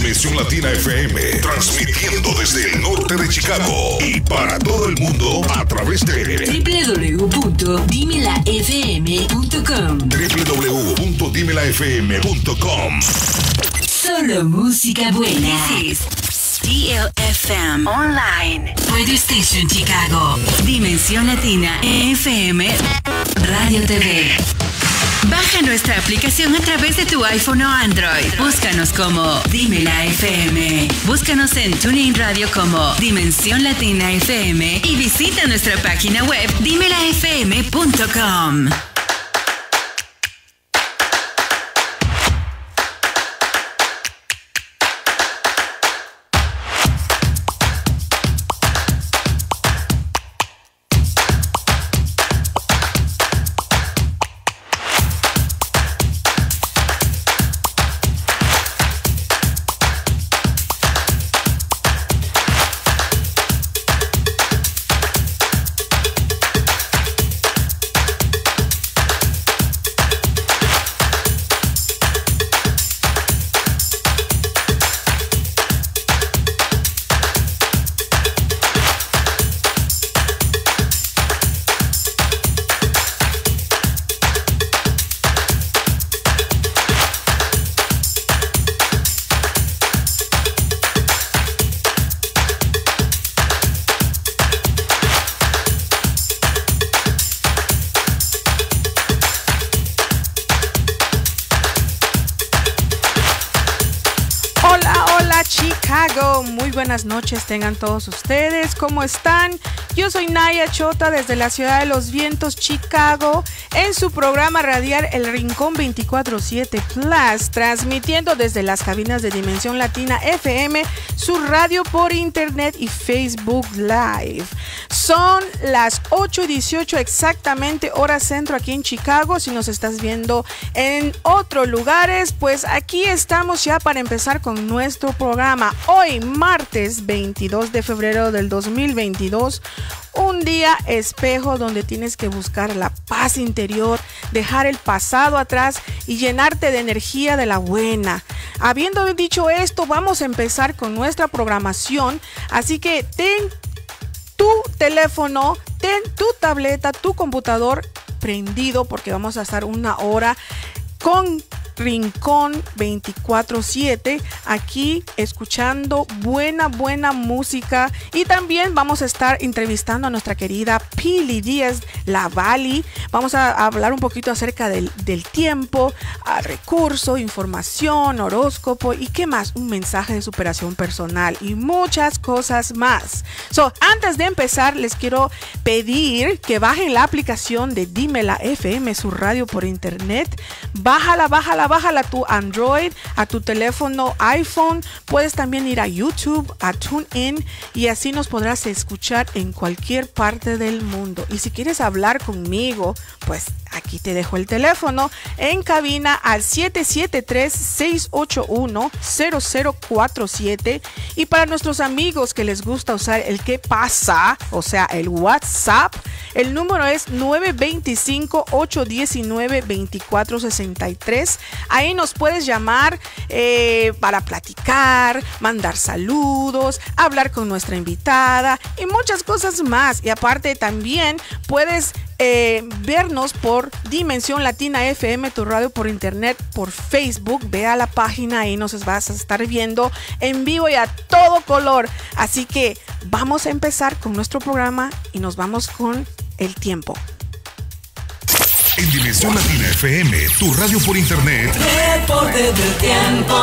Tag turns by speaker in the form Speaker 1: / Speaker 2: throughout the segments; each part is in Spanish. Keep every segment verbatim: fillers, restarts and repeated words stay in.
Speaker 1: Dimensión Latina F M, transmitiendo desde el norte de Chicago y para todo el mundo a través de
Speaker 2: doble u doble u doble u punto dimela f m punto com.
Speaker 1: doble u doble u doble u punto dimela f m punto com.
Speaker 2: Solo música buena.
Speaker 3: This is D L F M Online.
Speaker 2: Radio Station Chicago.
Speaker 3: Dimensión Latina F M Radio T V. Baja nuestra aplicación a través de tu iPhone o Android. Búscanos como Dímela F M. Búscanos en TuneIn Radio como Dimensión Latina F M y visita nuestra página web dimela f m punto com.
Speaker 4: Muy buenas noches tengan todos ustedes, ¿cómo están? Yo soy Naya Chota desde la ciudad de los vientos, Chicago, en su programa radial El Rincón veinticuatro siete Plus, transmitiendo desde las cabinas de Dimensión Latina F M, su radio por internet y Facebook Live. Son las ocho y dieciocho exactamente, hora centro aquí en Chicago. Si nos estás viendo en otros lugares, pues aquí estamos ya para empezar con nuestro programa. Hoy, martes veintidós de febrero del dos mil veintidós, un día espejo donde tienes que buscar la paz interior, dejar el pasado atrás y llenarte de energía de la buena. Habiendo dicho esto, vamos a empezar con nuestra programación, así que ten tu teléfono, ten tu tableta, tu computador prendido porque vamos a estar una hora con Rincón veinticuatro siete, aquí escuchando buena, buena música, y también vamos a estar entrevistando a nuestra querida Pili Díaz, la Bali. Vamos a hablar un poquito acerca del, del tiempo, a recurso, información, horóscopo y qué más, un mensaje de superación personal y muchas cosas más. So, antes de empezar, les quiero pedir que bajen la aplicación de Dímela F M, su radio por internet. Bájala, bájala, bájala a tu Android, a tu teléfono iPhone. Puedes también ir a YouTube, a TuneIn, y así nos podrás escuchar en cualquier parte del mundo. Y si quieres hablar conmigo, pues aquí te dejo el teléfono en cabina al siete siete tres, seis ocho uno, cero cero cuatro siete. Y para nuestros amigos que les gusta usar el qué pasa, o sea el WhatsApp, el número es nueve dos cinco, ocho uno nueve, dos cuatro seis tres. Ahí nos puedes llamar eh, para platicar, mandar saludos, hablar con nuestra invitada y muchas cosas más. Y aparte también puedes Eh, vernos por Dimensión Latina F M, tu radio por internet, por Facebook. Ve a la página y nos vas a estar viendo en vivo y a todo color. Así que vamos a empezar con nuestro programa y nos vamos con el tiempo.
Speaker 1: En Dimensión Latina F M, tu radio por internet.
Speaker 2: Reporte del tiempo.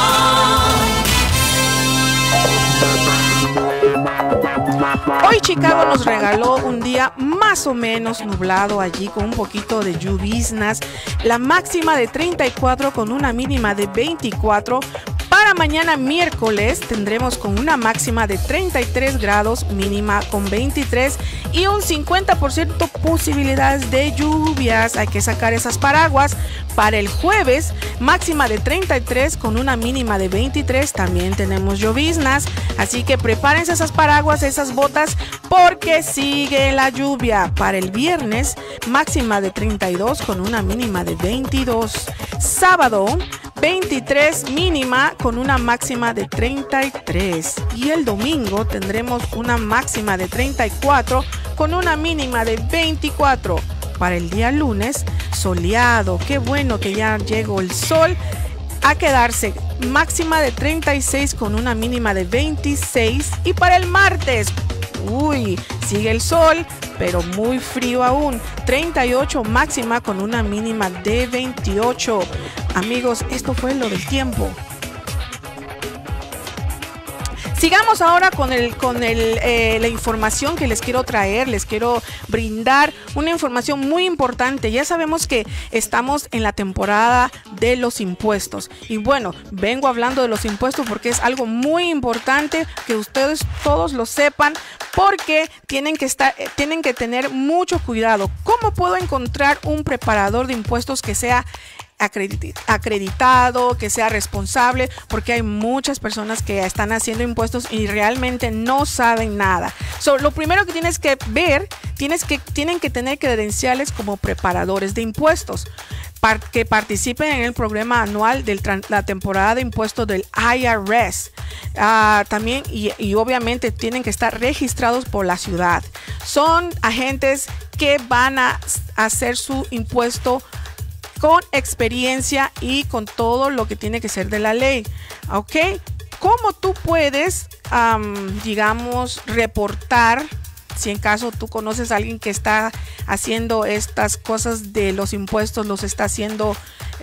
Speaker 4: Hoy Chicago nos regaló un día más o menos nublado allí, con un poquito de lloviznas. La máxima de treinta y cuatro con una mínima de veinticuatro. Para mañana miércoles tendremos con una máxima de treinta y tres grados, mínima con veintitrés y un cincuenta por ciento posibilidades de lluvias. Hay que sacar esas paraguas. Para el jueves, máxima de treinta y tres con una mínima de veintitrés. También tenemos lloviznas, así que prepárense esas paraguas, esas botas, porque sigue la lluvia. Para el viernes, máxima de treinta y dos con una mínima de veintidós. Sábado, veintitrés mínima con una máxima de treinta y tres. Y el domingo tendremos una máxima de treinta y cuatro con una mínima de veinticuatro. Para el día lunes, soleado. Qué bueno que ya llegó el sol a quedarse. Máxima de treinta y seis con una mínima de veintiséis. Y para el martes, uy, sigue el sol, pero muy frío aún. treinta y ocho máxima con una mínima de veintiocho. Amigos, esto fue lo del tiempo. Sigamos ahora con, el, con el, eh, la información que les quiero traer. Les quiero brindar una información muy importante. Ya sabemos que estamos en la temporada de los impuestos. Y bueno, vengo hablando de los impuestos porque es algo muy importante que ustedes todos lo sepan, porque tienen que, estar, tienen que tener mucho cuidado. ¿Cómo puedo encontrar un preparador de impuestos que sea acreditado, que sea responsable? Porque hay muchas personas que están haciendo impuestos y realmente no saben nada. So, lo primero que tienes que ver, tienes que, tienen que tener credenciales como preparadores de impuestos, par, que participen en el programa anual de la temporada de impuestos del I R S. Uh, también y, y obviamente tienen que estar registrados por la ciudad. Son agentes que van a hacer su impuesto con experiencia y con todo lo que tiene que ser de la ley, ¿ok? ¿Cómo tú puedes, um, digamos, reportar, si en caso tú conoces a alguien que está haciendo estas cosas de los impuestos, los está haciendo,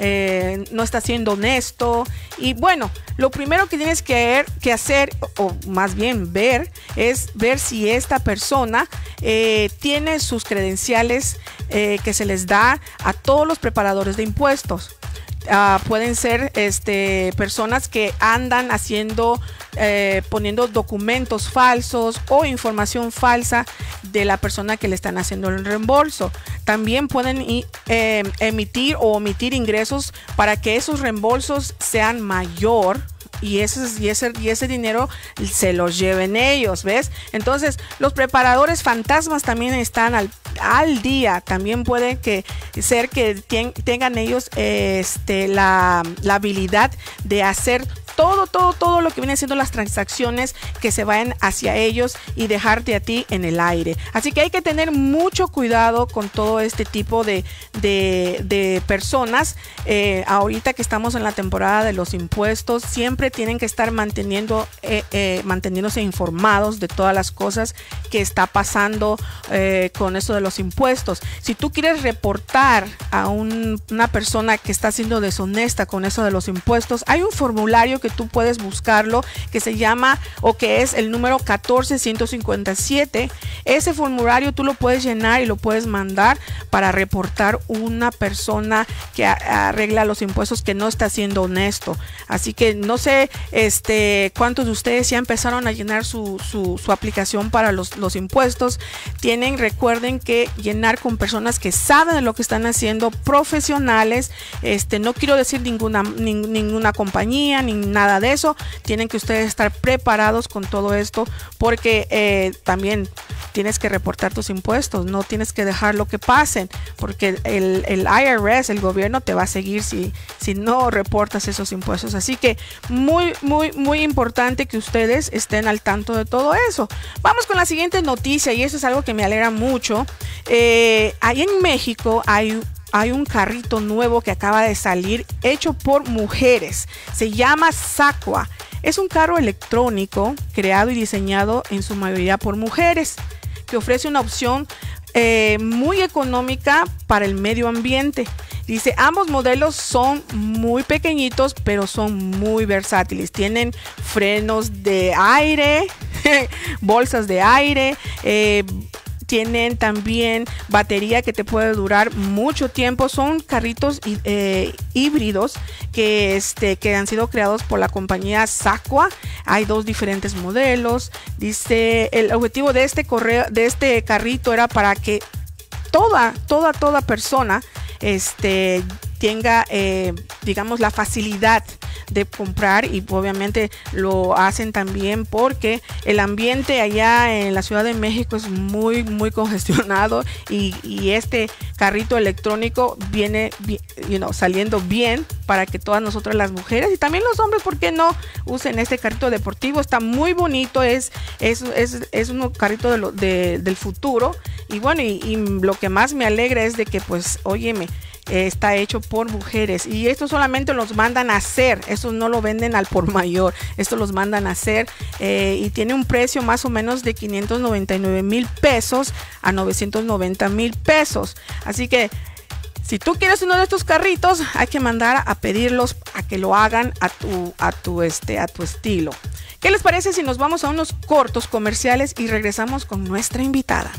Speaker 4: eh, no está siendo honesto? Y bueno, lo primero que tienes que, que hacer, o más bien ver, es ver si esta persona eh, tiene sus credenciales eh, que se les da a todos los preparadores de impuestos. Uh, pueden ser este, personas que andan haciendo, eh, poniendo documentos falsos o información falsa de la persona que le están haciendo el reembolso. También pueden eh, emitir o omitir ingresos para que esos reembolsos sean mayor. Y ese, y, ese, y ese dinero se los lleven ellos, ¿ves? Entonces, los preparadores fantasmas también están al, al día. También puede que, ser que ten, tengan ellos este, la, la habilidad de hacer todo, todo, todo lo que viene siendo las transacciones que se vayan hacia ellos y dejarte a ti en el aire. Así que hay que tener mucho cuidado con todo este tipo de, de, de personas. Eh, ahorita que estamos en la temporada de los impuestos, siempre tienen que estar manteniendo, eh, eh, manteniéndose informados de todas las cosas que está pasando eh, con eso de los impuestos. Si tú quieres reportar a un, una persona que está siendo deshonesta con eso de los impuestos, hay un formulario que tú puedes buscarlo, que se llama, o que es el número catorce ciento cincuenta y siete. Ese formulario tú lo puedes llenar y lo puedes mandar para reportar una persona que arregla los impuestos que no está siendo honesto. Así que no sé este cuántos de ustedes ya empezaron a llenar su, su, su aplicación para los, los impuestos. Tienen, recuerden que llenar con personas que saben de lo que están haciendo, profesionales. Este, no quiero decir ninguna, ni, ninguna compañía, ni nada de eso. Tienen que ustedes estar preparados con todo esto, porque eh, también tienes que reportar tus impuestos, no tienes que dejar lo que pasen, porque el, el I R S, el gobierno, te va a seguir si, si no reportas esos impuestos. Así que muy, muy, muy importante que ustedes estén al tanto de todo eso. Vamos con la siguiente noticia, y eso es algo que me alegra mucho. Eh, ahí en México hay Hay un carrito nuevo que acaba de salir, hecho por mujeres. Se llama Sacua. Es un carro electrónico creado y diseñado en su mayoría por mujeres, que ofrece una opción eh, muy económica para el medio ambiente. Dice, ambos modelos son muy pequeñitos, pero son muy versátiles. Tienen frenos de aire, bolsas de aire, eh, tienen también batería que te puede durar mucho tiempo. Son carritos eh, híbridos que, este, que han sido creados por la compañía Sacua. Hay dos diferentes modelos. Dice, el objetivo de este, correo, de este carrito era para que toda, toda, toda persona este, tenga, eh, digamos, la facilidad de comprar, y obviamente lo hacen también porque el ambiente allá en la Ciudad de México es muy, muy congestionado, y, y este carrito electrónico viene you know, saliendo bien para que todas nosotras las mujeres y también los hombres, ¿por qué no usen este carrito deportivo? Está muy bonito, es, es, es, es un carrito de lo, de, del futuro, y bueno, y, y lo que más me alegra es de que, pues, óyeme, eh, está hecho por mujeres, y esto solamente los mandan a hacer, estos no lo venden al por mayor, esto los mandan a hacer, eh, y tiene un precio más o menos de quinientos noventa y nueve mil pesos a novecientos noventa mil pesos, así que si tú quieres uno de estos carritos, hay que mandar a pedirlos a que lo hagan a tu, a tu, este, a tu estilo. ¿Qué les parece si nos vamos a unos cortos comerciales y regresamos con nuestra invitada?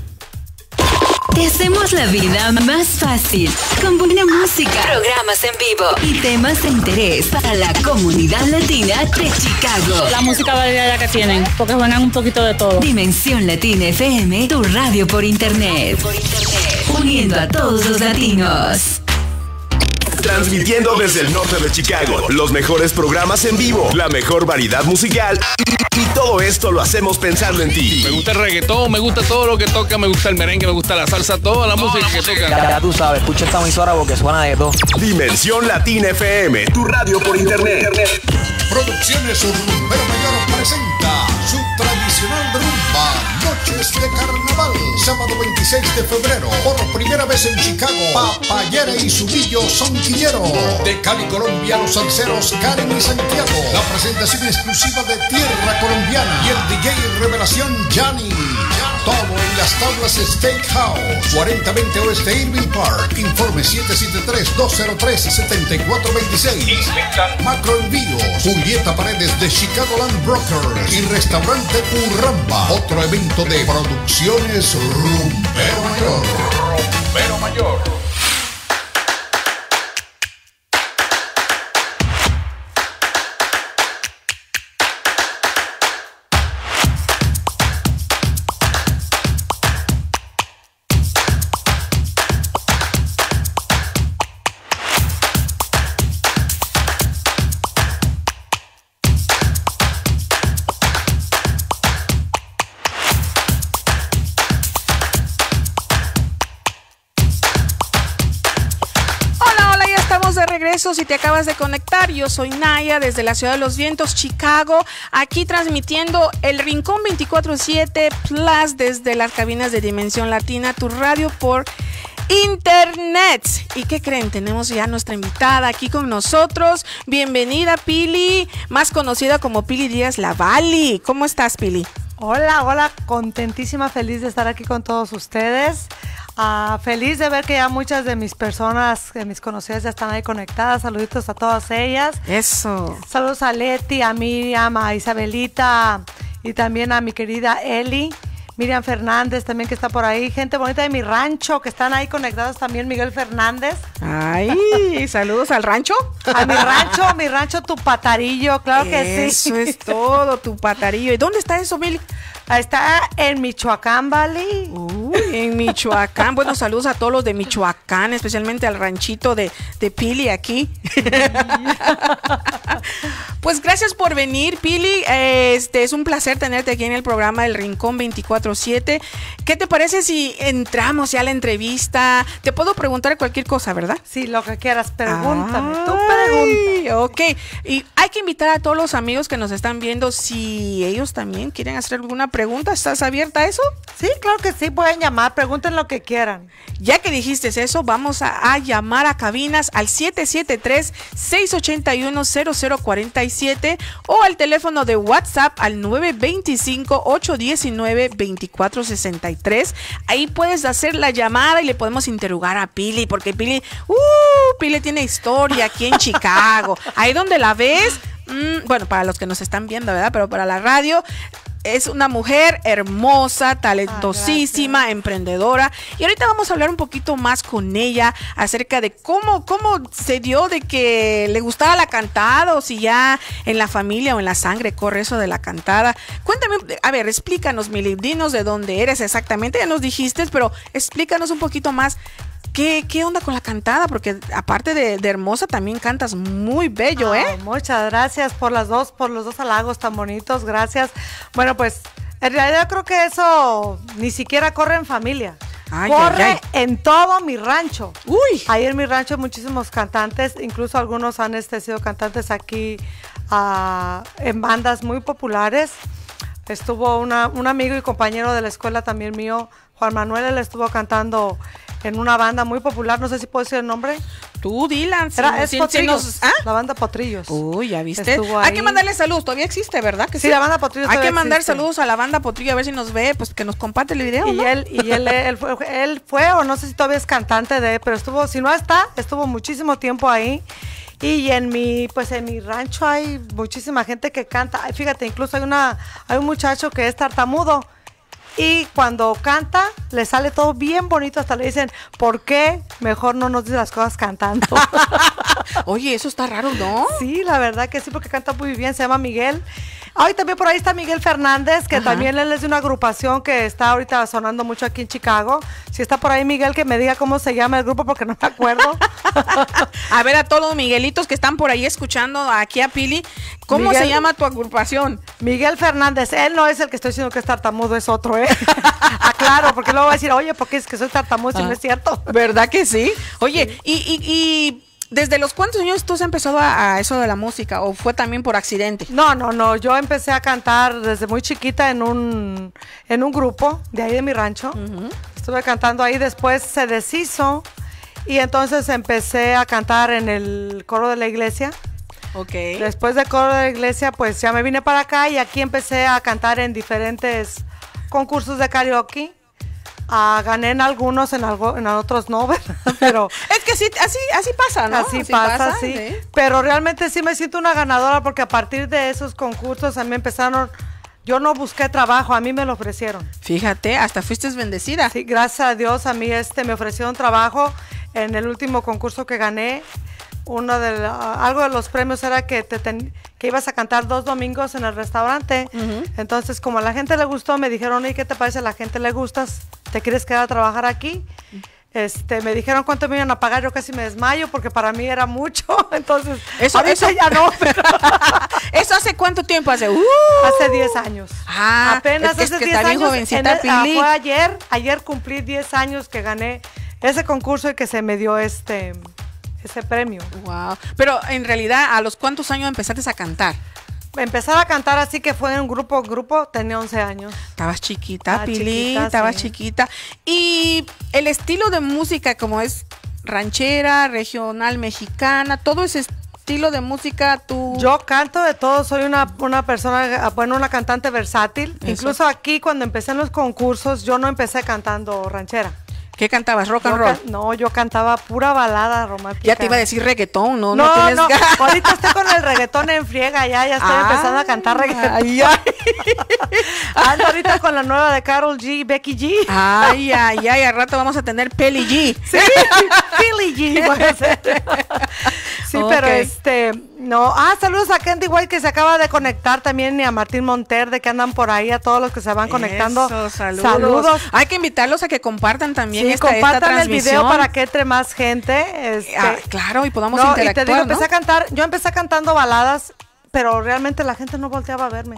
Speaker 3: Te hacemos la vida más fácil con buena música, programas en vivo y temas de interés para la comunidad latina de Chicago.
Speaker 5: La música variada que tienen, porque suenan un poquito de todo.
Speaker 3: Dimensión Latina F M, tu radio por internet. Por internet. Uniendo a todos los latinos.
Speaker 6: Transmitiendo desde el norte de Chicago, los mejores programas en vivo, la mejor variedad musical, y, y todo esto lo hacemos pensando en ti.
Speaker 7: Me gusta el reggaetón, me gusta todo lo que toca, me gusta el merengue, me gusta la salsa, toda la música que toca.
Speaker 8: Ya, ya tú sabes, escucha esta emisora porque suena de todo.
Speaker 6: Dimensión Latina F M, tu radio por internet.
Speaker 1: Producciones Rumbero Mayor presenta su tradicional rumba, Noches de Carnaval, sábado veintiséis de febrero, por primera vez en Chicago, Papayera y Zumbillo son quillero. De Cali, Colombia, los salseros Karen y Santiago. La presentación exclusiva de Tierra Colombiana y el D J Revelación Johnny. Todo en las tablas Steakhouse, cuarenta veinte Oeste Irving Park. Informe siete siete tres, dos cero tres, siete cuatro dos seis. Macro Envíos, Julieta Paredes de Chicagoland Brokers y Restaurante Urramba. Otro evento de Producciones Rumbero Mayor. Rumbero Mayor.
Speaker 4: Si te acabas de conectar, yo soy Naya desde la Ciudad de los Vientos, Chicago, aquí transmitiendo el Rincón veinticuatro siete Plus desde las cabinas de Dimensión Latina, tu radio por internet. ¿Y qué creen? Tenemos ya nuestra invitada aquí con nosotros. Bienvenida, Pili, más conocida como Pili Díaz Lavalli. ¿Cómo estás, Pili?
Speaker 9: Hola, hola, contentísima, feliz de estar aquí con todos ustedes. Uh, feliz de ver que ya muchas de mis personas, de mis conocidas, ya están ahí conectadas. Saluditos a todas ellas.
Speaker 4: Eso.
Speaker 9: Saludos a Leti, a Miriam, a Isabelita y también a mi querida Eli. Miriam Fernández también que está por ahí. Gente bonita de mi rancho que están ahí conectados también. Miguel Fernández.
Speaker 4: Ay, saludos al rancho.
Speaker 9: A mi rancho, mi rancho Tupatarillo, claro que
Speaker 4: sí. Eso es todo, Tupatarillo. ¿Y dónde está eso, Mil?
Speaker 9: Está en Michoacán, ¿vale?
Speaker 4: Uy, en Michoacán. Bueno, saludos a todos los de Michoacán, especialmente al ranchito de, de Pili aquí. Pues gracias por venir, Pili. Este es un placer tenerte aquí en el programa del Rincón veinticuatro siete. ¿Qué te parece si entramos ya a la entrevista? Te puedo preguntar cualquier cosa, ¿verdad?
Speaker 9: Sí, lo que quieras, pregúntame.
Speaker 4: Ay,
Speaker 9: tú pregunta.
Speaker 4: Ok, y hay que invitar a todos los amigos que nos están viendo si ellos también quieren hacer alguna pregunta. ¿Estás abierta a eso?
Speaker 9: Sí, claro que sí, pueden llamar, pregunten lo que quieran.
Speaker 4: Ya que dijiste eso, vamos a, a llamar a cabinas al siete siete tres, seis ocho uno, cero cero cuatro siete o al teléfono de WhatsApp al nueve dos cinco, ocho uno nueve, dos cuatro seis tres. Ahí puedes hacer la llamada y le podemos interrogar a Pili, porque Pili, uh, Pili tiene historia aquí en Chicago. Ahí donde la ves, mmm, bueno, para los que nos están viendo, ¿verdad? Pero para la radio, es una mujer hermosa, talentosísima, ah, emprendedora. Y ahorita vamos a hablar un poquito más con ella acerca de cómo, cómo se dio de que le gustaba la cantada, o si ya en la familia o en la sangre corre eso de la cantada. Cuéntame, a ver, explícanos, Mili, dinos de dónde eres exactamente. Ya nos dijiste, pero explícanos un poquito más. ¿qué, qué onda con la cantada? Porque aparte de, de hermosa, también cantas muy bello, ¿eh?
Speaker 9: Oh, muchas gracias por las dos, por los dos halagos tan bonitos, gracias. Bueno, pues, en realidad creo que eso ni siquiera corre en familia. Ay, corre ay, ay. en todo mi rancho.
Speaker 4: Uy.
Speaker 9: Ahí en mi rancho hay muchísimos cantantes, incluso algunos han este, sido cantantes aquí uh, en bandas muy populares. Estuvo una, un amigo y compañero de la escuela también mío, Juan Manuel, él estuvo cantando en una banda muy popular, no sé si puedo decir el nombre.
Speaker 4: Tú, Dylan.
Speaker 9: Era,
Speaker 4: si,
Speaker 9: es
Speaker 4: si,
Speaker 9: Potrillos,
Speaker 4: si nos, ¿ah?
Speaker 9: La banda Potrillos.
Speaker 4: Uy, ya viste. Hay que mandarle saludos, todavía existe, ¿verdad? Que
Speaker 9: sí, sí, la banda Potrillos.
Speaker 4: Hay que mandar
Speaker 9: existe.
Speaker 4: saludos a la banda Potrillo, a ver si nos ve, pues que nos comparte el video,
Speaker 9: Y
Speaker 4: ¿no?
Speaker 9: él, y él, él, fue, él fue, o no sé si todavía es cantante de, pero estuvo, si no está, estuvo muchísimo tiempo ahí. Y en mi, pues en mi rancho hay muchísima gente que canta. Fíjate, incluso hay una, hay un muchacho que es tartamudo. Y cuando canta, le sale todo bien bonito. Hasta le dicen, ¿por qué mejor no nos dice las cosas cantando?
Speaker 4: Oye, eso está raro, ¿no?
Speaker 9: Sí, la verdad que sí, porque canta muy bien. Se llama Miguel. Hoy también por ahí está Miguel Fernández, que Ajá. también él es de una agrupación que está ahorita sonando mucho aquí en Chicago. Si está por ahí Miguel, que me diga cómo se llama el grupo, porque no me acuerdo.
Speaker 4: A ver, a todos los Miguelitos que están por ahí escuchando aquí a Pili, ¿cómo Miguel, se llama tu agrupación?
Speaker 9: Miguel Fernández. Él no es el que estoy diciendo que es tartamudo, es otro, ¿eh? Aclaro, porque luego va a decir, oye, ¿por qué es que soy tartamudo? Si no es cierto.
Speaker 4: ¿Verdad que sí? Oye, sí. y... y, y ¿desde los cuántos años tú has empezado a, a eso de la música o fue también por accidente?
Speaker 9: No, no, no, yo empecé a cantar desde muy chiquita en un, en un grupo de ahí de mi rancho. Uh-huh. Estuve cantando ahí, después se deshizo y entonces empecé a cantar en el coro de la iglesia.
Speaker 4: Okay.
Speaker 9: Después del coro de la iglesia, pues ya me vine para acá y aquí empecé a cantar en diferentes concursos de karaoke. Uh, gané en algunos, en, algo, en otros no, ¿verdad? Pero
Speaker 4: es que sí, así, así pasa, ¿no?
Speaker 9: Así, así pasa, pasa, sí. ¿sí? Pero realmente sí me siento una ganadora porque a partir de esos concursos a mí empezaron, yo no busqué trabajo, a mí me lo ofrecieron.
Speaker 4: Fíjate, hasta fuiste bendecida.
Speaker 9: Sí, gracias a Dios, a mí este me ofrecieron trabajo en el último concurso que gané. Uno de uh, algo de los premios era que te ten, que ibas a cantar dos domingos en el restaurante. Uh-huh. Entonces, como a la gente le gustó, me dijeron, ¿y qué te parece? A la gente le gustas, ¿te quieres quedar a trabajar aquí? Este, me dijeron cuánto me iban a pagar, yo casi me desmayo porque para mí era mucho. Entonces,
Speaker 4: eso, eso ya no. Pero ¿eso hace cuánto tiempo? Hace uh,
Speaker 9: hace diez años.
Speaker 4: Ah,
Speaker 9: apenas
Speaker 4: es que,
Speaker 9: hace
Speaker 4: es que
Speaker 9: diez años.
Speaker 4: Jovencita,
Speaker 9: el, ah, fue ayer, ayer cumplí diez años que gané ese concurso y que se me dio este ese premio.
Speaker 4: Wow. Pero en realidad, ¿a los cuántos años empezaste a cantar?
Speaker 9: Empezar a cantar así que fue en un grupo, grupo, tenía once años.
Speaker 4: Estabas chiquita, ah, Pili, estabas sí. chiquita. Y el estilo de música como es ranchera, regional, mexicana, todo ese estilo de música, tú...
Speaker 9: Yo canto de todo, soy una, una persona, bueno, una cantante versátil. Eso. Incluso aquí cuando empecé en los concursos, yo no empecé cantando ranchera.
Speaker 4: ¿Qué cantabas? ¿Rock and
Speaker 9: yo
Speaker 4: roll?
Speaker 9: Can, no, yo cantaba pura balada romántica.
Speaker 4: Ya te iba a decir reggaetón, ¿no?
Speaker 9: No, no,
Speaker 4: tienes
Speaker 9: no. Ahorita estoy con el reggaetón en friega, ya, ya estoy ah, empezando a cantar reggaetón. Ay, ay. Ando ahorita con la nueva de Karol G, Becky G.
Speaker 4: Ay, ay, ay, al rato vamos a tener Peli G.
Speaker 9: Sí, Pili G puede ser. Sí, okay. Pero este, no. Ah, saludos a Candy White que se acaba de conectar también y a Martín Monterde que andan por ahí, a todos los que se van conectando.
Speaker 4: Eso, saludos. Saludos. Hay que invitarlos a que compartan también
Speaker 9: sí,
Speaker 4: esta,
Speaker 9: compartan
Speaker 4: esta transmisión.
Speaker 9: el video para que entre más gente. Este,
Speaker 4: ah, claro, y podamos
Speaker 9: no,
Speaker 4: interactuar,
Speaker 9: y te digo,
Speaker 4: ¿no?
Speaker 9: empecé a cantar, yo empecé cantando baladas, pero realmente la gente no volteaba a verme.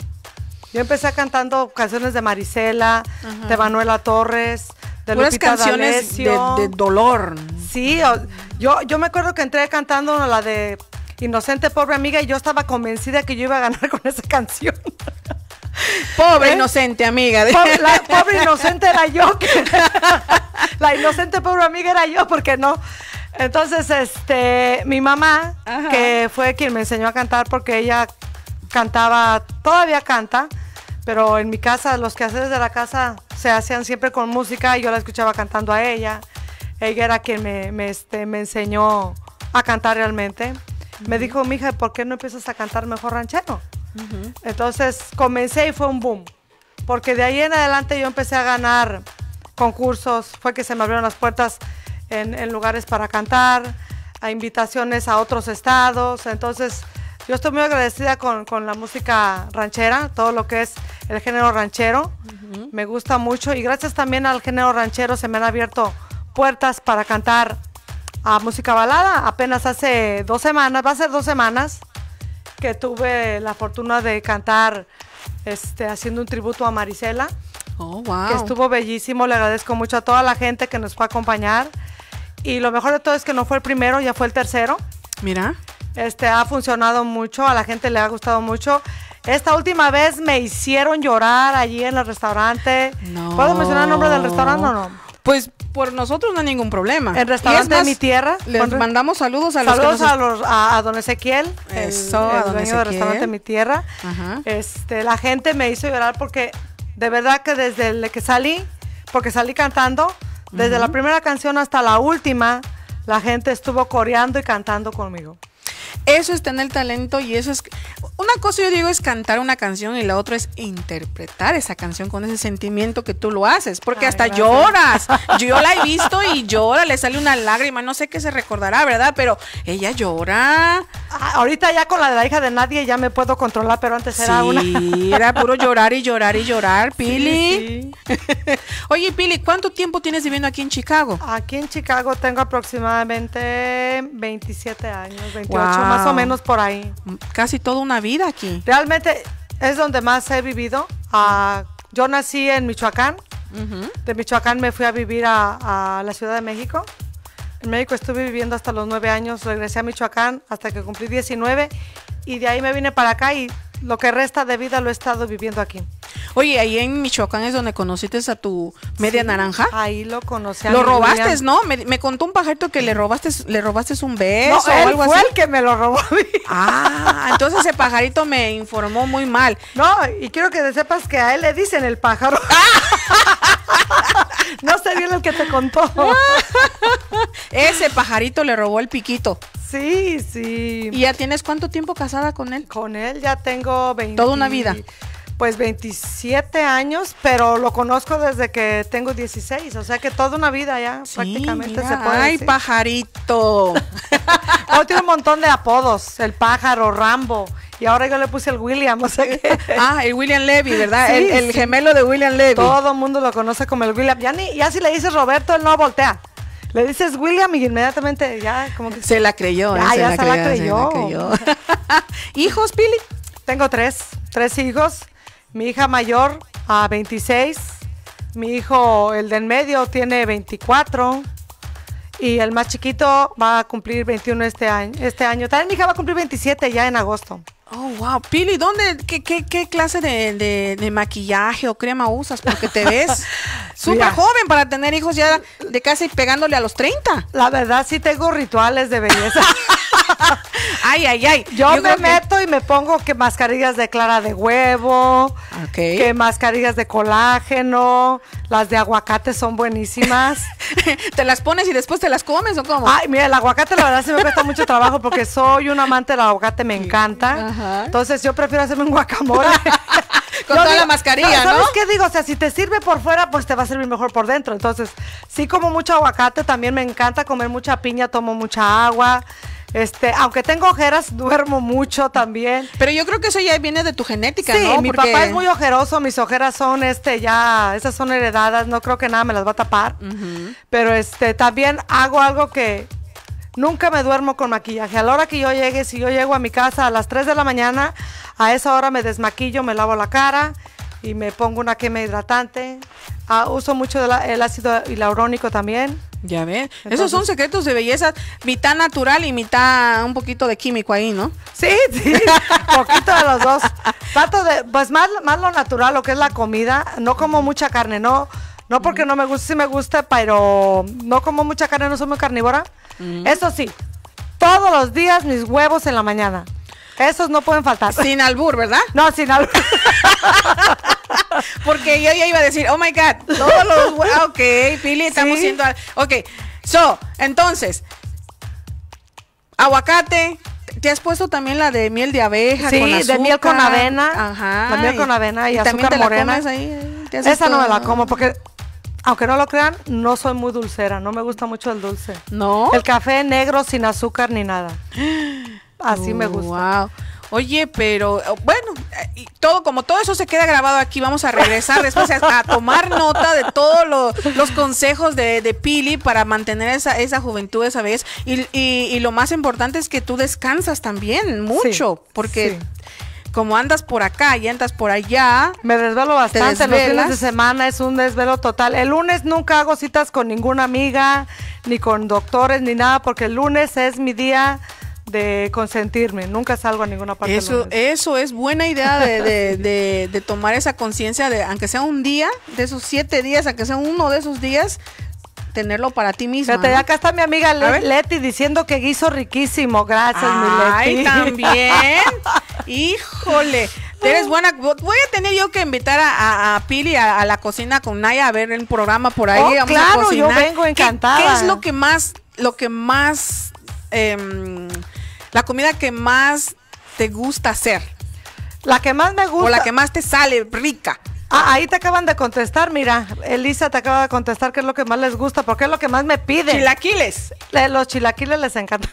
Speaker 9: Yo empecé cantando canciones de Marisela, uh-huh. de Manuela Torres, de
Speaker 4: Puras
Speaker 9: Lupita
Speaker 4: canciones de, de dolor.
Speaker 9: Sí, yo, yo me acuerdo que entré cantando la de Inocente Pobre Amiga y yo estaba convencida que yo iba a ganar con esa canción.
Speaker 4: Pobre
Speaker 9: ¿Eh?
Speaker 4: Inocente Amiga.
Speaker 9: Pobre, la pobre inocente era yo. Que, la inocente pobre amiga era yo, porque no. Entonces, este, mi mamá, Ajá. que fue quien me enseñó a cantar porque ella cantaba, todavía canta, pero en mi casa los quehaceres de la casa se hacían siempre con música y yo la escuchaba cantando a ella. Ella era quien me, me, este, me enseñó a cantar realmente. Uh-huh. Me dijo, mija, ¿por qué no empiezas a cantar mejor ranchero? Uh-huh. Entonces comencé y fue un boom, porque de ahí en adelante yo empecé a ganar concursos, fue que se me abrieron las puertas en, en lugares para cantar, a invitaciones a otros estados. Entonces yo estoy muy agradecida con, con la música ranchera, todo lo que es el género ranchero, uh-huh. me gusta mucho y gracias también al género ranchero se me han abierto puertas para cantar a música balada. Apenas hace dos semanas, va a ser dos semanas, que tuve la fortuna de cantar este, haciendo un tributo a Marisela.
Speaker 4: Oh, wow.
Speaker 9: Que estuvo bellísimo. Le agradezco mucho a toda la gente que nos fue a acompañar. Y lo mejor de todo es que no fue el primero, ya fue el tercero.
Speaker 4: Mira.
Speaker 9: Este, ha funcionado mucho, a la gente le ha gustado mucho. Esta última vez me hicieron llorar allí en el restaurante.
Speaker 4: No.
Speaker 9: ¿Puedo mencionar el nombre del restaurante o no?
Speaker 4: Pues por nosotros no hay ningún problema.
Speaker 9: El restaurante
Speaker 4: más,
Speaker 9: de mi tierra.
Speaker 4: Les
Speaker 9: Con...
Speaker 4: mandamos saludos a los
Speaker 9: saludos
Speaker 4: que nos...
Speaker 9: a, los, a, a don Ezequiel,
Speaker 4: Eso,
Speaker 9: el,
Speaker 4: a
Speaker 9: el
Speaker 4: don
Speaker 9: dueño
Speaker 4: Ezequiel.
Speaker 9: del restaurante de mi tierra.
Speaker 4: Ajá.
Speaker 9: Este, la gente me hizo llorar porque de verdad que desde el que salí, porque salí cantando, desde uh-huh. la primera canción hasta la última, la gente estuvo coreando y cantando conmigo.
Speaker 4: Eso es tener talento y eso es... Una cosa yo digo es cantar una canción y la otra es interpretar esa canción con ese sentimiento que tú lo haces, porque Ay, hasta gracias. lloras. Yo la he visto y llora, le sale una lágrima, no sé qué se recordará, ¿verdad? Pero ella llora.
Speaker 9: Ah, ahorita ya con la de la hija de nadie ya me puedo controlar, pero antes era
Speaker 4: sí,
Speaker 9: una...
Speaker 4: Sí, era puro llorar y llorar y llorar, Pili.
Speaker 9: Sí, sí.
Speaker 4: Oye, Pili, ¿cuánto tiempo tienes viviendo aquí en Chicago?
Speaker 9: Aquí en Chicago tengo aproximadamente veintisiete años, veintiocho,
Speaker 4: wow.
Speaker 9: más o menos por ahí.
Speaker 4: Casi toda una vida aquí.
Speaker 9: Realmente es donde más he vivido. Uh, yo nací en Michoacán. Uh-huh. De Michoacán me fui a vivir a, a la Ciudad de México. En México estuve viviendo hasta los nueve años. Regresé a Michoacán hasta que cumplí diecinueve. Y de ahí me vine para acá y lo que resta de vida lo he estado viviendo aquí.
Speaker 4: Oye, ahí en Michoacán es donde conociste a tu media
Speaker 9: sí,
Speaker 4: naranja.
Speaker 9: Ahí lo conocí. A
Speaker 4: lo robaste,
Speaker 9: William.
Speaker 4: ¿no? Me, me contó un pajarito que le robaste, le robaste un beso
Speaker 9: no,
Speaker 4: o
Speaker 9: él
Speaker 4: algo
Speaker 9: fue
Speaker 4: así.
Speaker 9: el que me lo robó a mí.
Speaker 4: Ah, entonces ese pajarito me informó muy mal.
Speaker 9: No, y quiero que sepas que a él le dicen el pájaro. No sé bien el que te contó.
Speaker 4: Ese pajarito le robó el piquito.
Speaker 9: Sí, sí.
Speaker 4: ¿Y ya tienes cuánto tiempo casada con él?
Speaker 9: Con él ya tengo veinte.
Speaker 4: Toda una vida.
Speaker 9: Pues veintisiete años, pero lo conozco desde que tengo dieciséis, o sea que toda una vida ya sí, prácticamente
Speaker 4: mira,
Speaker 9: se puede
Speaker 4: ¡ay,
Speaker 9: decir.
Speaker 4: Pajarito!
Speaker 9: Oh, tiene un montón de apodos, el pájaro, Rambo, y ahora yo le puse el William, o sea que...
Speaker 4: Ah, el William Levy, ¿verdad?
Speaker 9: Sí,
Speaker 4: el el
Speaker 9: sí.
Speaker 4: gemelo de William Levy.
Speaker 9: Todo el mundo lo conoce como el William, ya, ni, ya si le dices Roberto, él no voltea. Le dices William y inmediatamente ya como que...
Speaker 4: Se la creyó,
Speaker 9: ya,
Speaker 4: se,
Speaker 9: ya
Speaker 4: la
Speaker 9: se,
Speaker 4: creyó,
Speaker 9: la creyó.
Speaker 4: se la creyó. ¿Hijos, Pili?
Speaker 9: Tengo tres, tres hijos. Mi hija mayor a veintiséis, mi hijo, el del medio, tiene veinticuatro y el más chiquito va a cumplir veintiuno este año. Este año. También mi hija va a cumplir veintisiete ya en agosto.
Speaker 4: Oh, wow. Pili, ¿dónde, qué, qué, qué clase de, de, de maquillaje o crema usas? Porque te ves súper joven para tener hijos ya de casi pegándole a los treinta.
Speaker 9: La verdad sí tengo rituales de belleza.
Speaker 4: Ay, ay, ay.
Speaker 9: Yo, Yo me meto que... y me pongo que mascarillas de clara de huevo,
Speaker 4: okay.
Speaker 9: que mascarillas de colágeno, las de aguacate son buenísimas.
Speaker 4: ¿Te las pones y después te las comes o cómo?
Speaker 9: Ay, mira, el aguacate la verdad sí me cuesta mucho trabajo porque soy un amante del aguacate, me encanta. Ajá. Entonces yo prefiero hacerme un guacamole.
Speaker 4: Con yo toda digo, la mascarilla, ¿no?
Speaker 9: ¿Sabes qué digo? O sea, si te sirve por fuera, pues te va a servir mejor por dentro. Entonces, sí como mucho aguacate, también me encanta comer mucha piña, tomo mucha agua. Este, aunque tengo ojeras, duermo mucho también.
Speaker 4: Pero yo creo que eso ya viene de tu genética,
Speaker 9: sí,
Speaker 4: ¿no?
Speaker 9: Mi Porque... papá es muy ojeroso, mis ojeras son, este, ya, esas son heredadas, no creo que nada me las va a tapar. Uh-huh. Pero, este, también hago algo que nunca me duermo con maquillaje. A la hora que yo llegue, si yo llego a mi casa a las tres de la mañana, a esa hora me desmaquillo, me lavo la cara y me pongo una crema hidratante. Uh, uso mucho de la, el ácido hialurónico también.
Speaker 4: Ya ves, esos son secretos de belleza, mitad natural y mitad un poquito de químico ahí, ¿no?
Speaker 9: Sí, sí, poquito de los dos. Trato de, pues más, más lo natural, lo que es la comida. No como mucha carne, no, no porque uh-huh. no me gusta, sí me gusta, pero no como mucha carne, no soy muy carnívora. Uh-huh. Eso sí, todos los días mis huevos en la mañana. Esos no pueden faltar.
Speaker 4: Sin albur, ¿verdad?
Speaker 9: No, sin albur.
Speaker 4: Porque yo ya iba a decir, oh my God, todos los huevos. Ok, Pili, estamos
Speaker 9: ¿Sí?
Speaker 4: siendo. Ok, so, entonces, aguacate. ¿Te has puesto también la de miel de abeja?
Speaker 9: Sí,
Speaker 4: con azúcar?
Speaker 9: de miel con avena.
Speaker 4: Ajá.
Speaker 9: La miel con avena y, y azúcar
Speaker 4: te
Speaker 9: morena.
Speaker 4: La comes ahí, ¿te
Speaker 9: Esa no me la como porque, aunque no lo crean, no soy muy dulcera. No me gusta mucho el dulce.
Speaker 4: ¿No?
Speaker 9: El café negro sin azúcar ni nada. Así
Speaker 4: oh,
Speaker 9: me gusta.
Speaker 4: Wow. Oye, pero bueno, todo, como todo eso se queda grabado aquí, vamos a regresar después a, a tomar nota de todos lo, los consejos de, de Pili para mantener esa, esa juventud esa vez. Y, y, y lo más importante es que tú descansas también mucho, sí, porque... Sí. Como andas por acá y andas por allá.
Speaker 9: Me desvelo bastante. Los fines de semana es un desvelo total. El lunes nunca hago citas con ninguna amiga, ni con doctores, ni nada, porque el lunes es mi día de consentirme. Nunca salgo a ninguna parte.
Speaker 4: Eso, eso es buena idea de, de, de, de tomar esa conciencia de, aunque sea un día, de esos siete días, aunque sea uno de esos días, tenerlo para ti misma.
Speaker 9: Fíjate, ¿no? Acá está mi amiga Le Leti diciendo que guiso riquísimo. Gracias,
Speaker 4: Ay,
Speaker 9: mi Leti.
Speaker 4: Ay, también. Híjole. Eres buena. Voy a tener yo que invitar a, a, a Pili a, a la cocina con Naya a ver el programa por ahí.
Speaker 9: Oh,
Speaker 4: Vamos
Speaker 9: claro,
Speaker 4: a cocinar.
Speaker 9: yo vengo encantada.
Speaker 4: ¿Qué, qué es lo que más, lo que más, eh, la comida que más te gusta hacer?
Speaker 9: La que más me gusta.
Speaker 4: O la que más te sale rica.
Speaker 9: Ah, ahí te acaban de contestar, mira, Elisa te acaba de contestar qué es lo que más les gusta, porque es lo que más me piden.
Speaker 4: Chilaquiles.
Speaker 9: Le, los chilaquiles les encantan.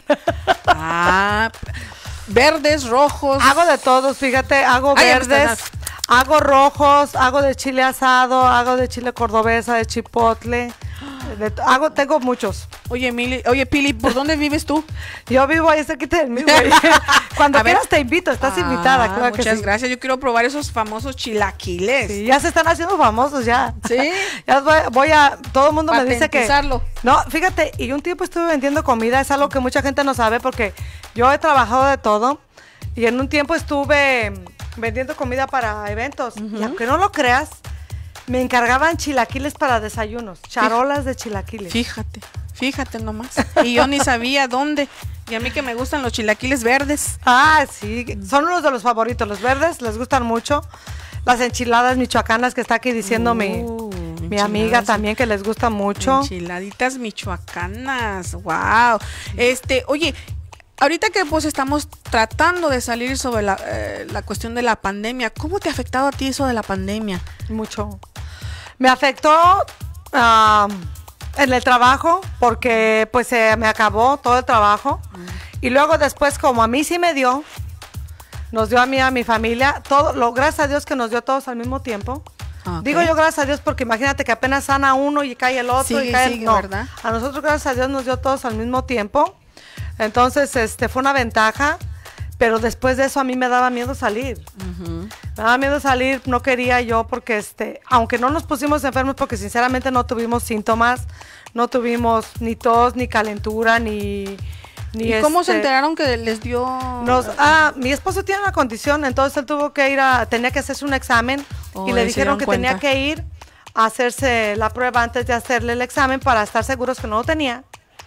Speaker 4: Ah, verdes, rojos.
Speaker 9: Hago de todos, fíjate, hago
Speaker 4: Ay,
Speaker 9: verdes, hago rojos, hago de chile asado, hago de chile cordobesa, de chipotle. De, hago, tengo muchos.
Speaker 4: Oye, Mili, oye, Pili, ¿por dónde vives tú?
Speaker 9: Yo vivo ahí cerquita del mismo. Cuando a quieras ver. Te invito, estás ah, invitada. Claro
Speaker 4: muchas
Speaker 9: que sí.
Speaker 4: gracias. Yo quiero probar esos famosos chilaquiles.
Speaker 9: Sí, ya se están haciendo famosos ya.
Speaker 4: Sí.
Speaker 9: Ya voy, voy a, todo el mundo me dice que.
Speaker 4: No,
Speaker 9: fíjate, y un tiempo estuve vendiendo comida, es algo que mucha gente no sabe porque yo he trabajado de todo y en un tiempo estuve vendiendo comida para eventos. Uh-huh. Y aunque no lo creas, me encargaban chilaquiles para desayunos, charolas Fíjate. de chilaquiles.
Speaker 4: Fíjate, fíjate nomás. Y yo ni sabía dónde. Y a mí que me gustan los chilaquiles verdes.
Speaker 9: Ah, sí, son unos de los favoritos. Los verdes les gustan mucho. Las enchiladas michoacanas que está aquí diciendo uh, mi, mi amiga también que les gusta mucho.
Speaker 4: Enchiladitas michoacanas, wow. Este, oye, ahorita que pues estamos tratando de salir sobre la, eh, la cuestión de la pandemia, ¿cómo te ha afectado a ti eso de la pandemia?
Speaker 9: Mucho. Me afectó uh, en el trabajo porque pues se eh, me acabó todo el trabajo mm. y luego después como a mí sí me dio, nos dio a mí, a mi familia, todo, lo, gracias a Dios que nos dio a todos al mismo tiempo. Okay. Digo yo gracias a Dios porque imagínate que apenas sana uno y cae el otro
Speaker 4: sigue,
Speaker 9: y cae
Speaker 4: sigue,
Speaker 9: el no.
Speaker 4: ¿verdad?
Speaker 9: A nosotros gracias a Dios nos dio a todos al mismo tiempo. Entonces, este, fue una ventaja, pero después de eso a mí me daba miedo salir. Uh-huh. Me daba miedo salir, no quería yo porque, este, aunque no nos pusimos enfermos porque sinceramente no tuvimos síntomas, no tuvimos ni tos, ni calentura, ni... ni
Speaker 4: ¿Y
Speaker 9: este,
Speaker 4: cómo se enteraron que les dio...?
Speaker 9: Nos, ah, mi esposo tiene una condición, entonces él tuvo que ir a, tenía que hacerse un examen oh, y le dijeron que cuenta. tenía que ir a hacerse la prueba antes de hacerle el examen para estar seguros que no lo tenía.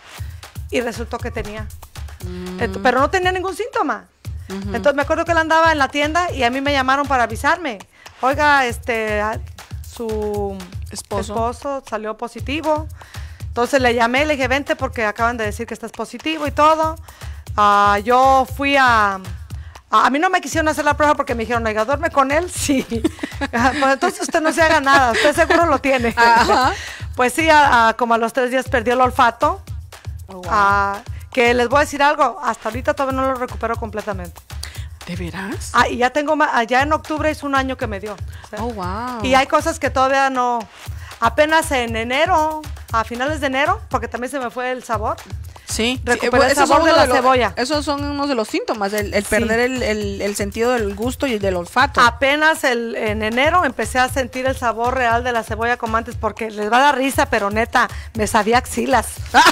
Speaker 9: Y resultó que tenía. Mm. Entonces, pero no tenía ningún síntoma. Uh-huh. Entonces me acuerdo que él andaba en la tienda y a mí me llamaron para avisarme. Oiga, este, su esposo, esposo salió positivo. Entonces le llamé, le dije, vente porque acaban de decir que estás positivo y todo. Uh, yo fui a... A mí no me quisieron hacer la prueba porque me dijeron, oiga, ¿duerme con él? Sí. Pues entonces usted no se haga nada, usted seguro lo tiene. Ajá. Pues sí, a, a, como a los tres días perdió el olfato. Oh, wow. uh, que les voy a decir algo, hasta ahorita todavía no lo recupero completamente.
Speaker 4: ¿De veras?
Speaker 9: Ah, y ya tengo, ya en octubre es un año que me dio. ¿Sí?
Speaker 4: Oh, wow.
Speaker 9: Y hay cosas que todavía no, apenas en enero, a finales de enero, porque también se me fue el sabor.
Speaker 4: Sí,
Speaker 9: recuperé sí, el sabor de la de los, cebolla.
Speaker 4: Esos son unos de los síntomas, el, el sí. perder el, el, el sentido del gusto y del olfato.
Speaker 9: Apenas el, en enero empecé a sentir el sabor real de la cebolla como antes, porque les va a dar risa, pero neta, me sabía axilas.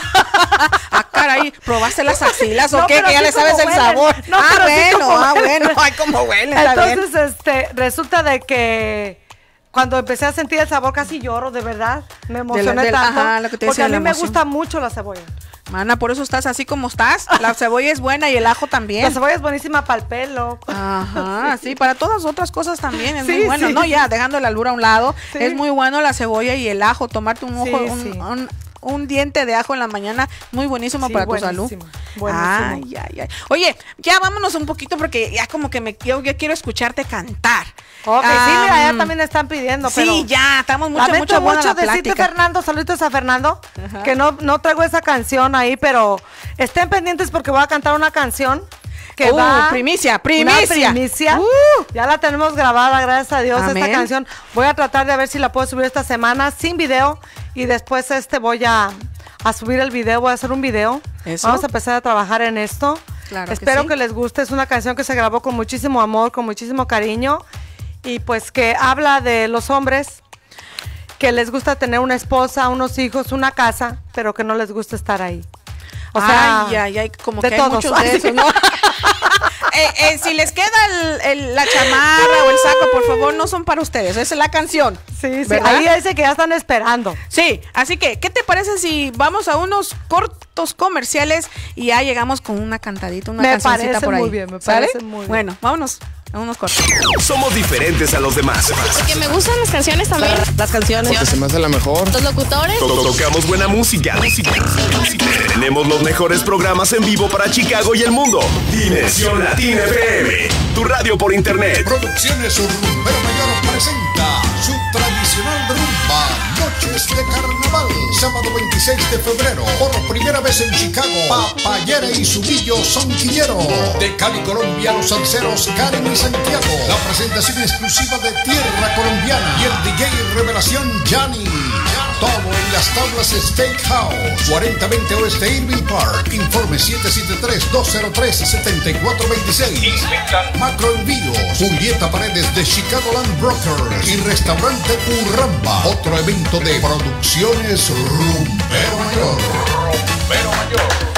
Speaker 4: Ah, caray, ¿probaste las axilas o no, qué? Que ya le sabes el sabor. No, ah, bueno, ah, bueno, ay, cómo huele.
Speaker 9: Entonces, bien. este, resulta de que cuando empecé a sentir el sabor casi lloro, de verdad. Me emocioné de la, de, tanto. Ajá, lo que te porque a mí me gusta mucho la cebolla.
Speaker 4: Mana, por eso estás así como estás. La cebolla es buena y el ajo también.
Speaker 9: La cebolla es buenísima para el pelo.
Speaker 4: Ajá, sí, sí para todas otras cosas también es sí, muy bueno. Sí. No, ya, dejando la albura a un lado, sí. es muy bueno la cebolla y el ajo. Tomarte un ojo, sí, un, sí. Un, un diente de ajo en la mañana, muy buenísimo sí, para tu salud.
Speaker 9: Buenísimo.
Speaker 4: Ay, ay, ay. Oye, ya vámonos un poquito porque ya como que me yo, yo quiero escucharte cantar.
Speaker 9: Ok, um, sí, mira, ya también están pidiendo.
Speaker 4: Sí, pero ya, estamos mucho,
Speaker 9: mucho,
Speaker 4: mucho
Speaker 9: decirte, Fernando, saludos a Fernando, Ajá. que no, no traigo esa canción ahí, pero estén pendientes porque voy a cantar una canción que
Speaker 4: uh,
Speaker 9: va.
Speaker 4: Primicia, primicia.
Speaker 9: Una primicia.
Speaker 4: Uh.
Speaker 9: Ya la tenemos grabada, gracias a Dios,
Speaker 4: Amén.
Speaker 9: esta canción. Voy a tratar de ver si la puedo subir esta semana sin video y después este voy a, a subir el video, voy a hacer un video.
Speaker 4: ¿Eso?
Speaker 9: Vamos a empezar a trabajar en esto.
Speaker 4: Claro
Speaker 9: Espero
Speaker 4: que,
Speaker 9: que,
Speaker 4: sí.
Speaker 9: les guste, es una canción que se grabó con muchísimo amor, con muchísimo cariño y pues que habla de los hombres que les gusta tener una esposa, unos hijos, una casa, pero que no les gusta estar ahí. O sea,
Speaker 4: ay, ay, ay, como
Speaker 9: de
Speaker 4: que
Speaker 9: todos.
Speaker 4: hay muchos de esos, ¿no? eh, eh, si les queda el, el, la chamarra o el saco, por favor, no son para ustedes. Esa es la canción.
Speaker 9: Sí, sí.
Speaker 4: ¿Verdad?
Speaker 9: Ahí dice que ya están esperando.
Speaker 4: Sí, así que, ¿qué te parece si vamos a unos cortos comerciales y ya llegamos con una cantadita, una
Speaker 9: me
Speaker 4: cancioncita
Speaker 9: parece
Speaker 4: por ahí?
Speaker 9: muy bien, me
Speaker 4: ¿Sale?
Speaker 9: parece muy bien.
Speaker 4: Bueno, vámonos a unos cortos.
Speaker 6: Somos diferentes a los demás.
Speaker 10: Porque me gustan las canciones también.
Speaker 11: Las canciones.
Speaker 7: Porque se me hace la mejor.
Speaker 10: Los locutores.
Speaker 6: To- Tocamos buena música. Tenemos los mejores programas en vivo para Chicago y el mundo. Dimensión Latina F M, tu radio por internet.
Speaker 1: Producciones Rumbero Mayor presenta su tradicional rumba, Noches de Carnaval. Sábado veintiséis de febrero, por primera vez en Chicago, Papayera y Zumbillo son quillero. De Cali, Colombia, los salseros Karen y Santiago. La presentación exclusiva de Tierra Colombiana y el D J Revelación Johnny. Todo en las tablas Steakhouse, cuarenta veinte Oeste Irving Park. Informe siete siete tres, dos cero tres, siete cuatro dos seis. Macro Envíos, Julieta Paredes de Chicagoland Brokers y Restaurante Urramba. Otro evento de Producciones Rumbero Mayor. Rumbero Mayor.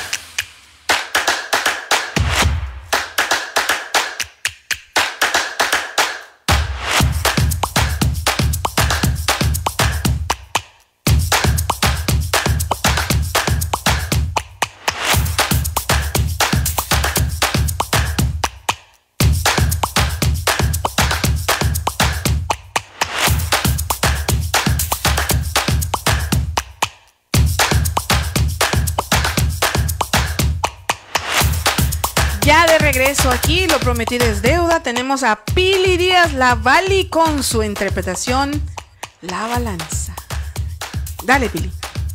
Speaker 4: Ya de regreso aquí, lo prometido es deuda. Tenemos a Pili Díaz Lavalli con su interpretación La Balanza. Dale, Pili.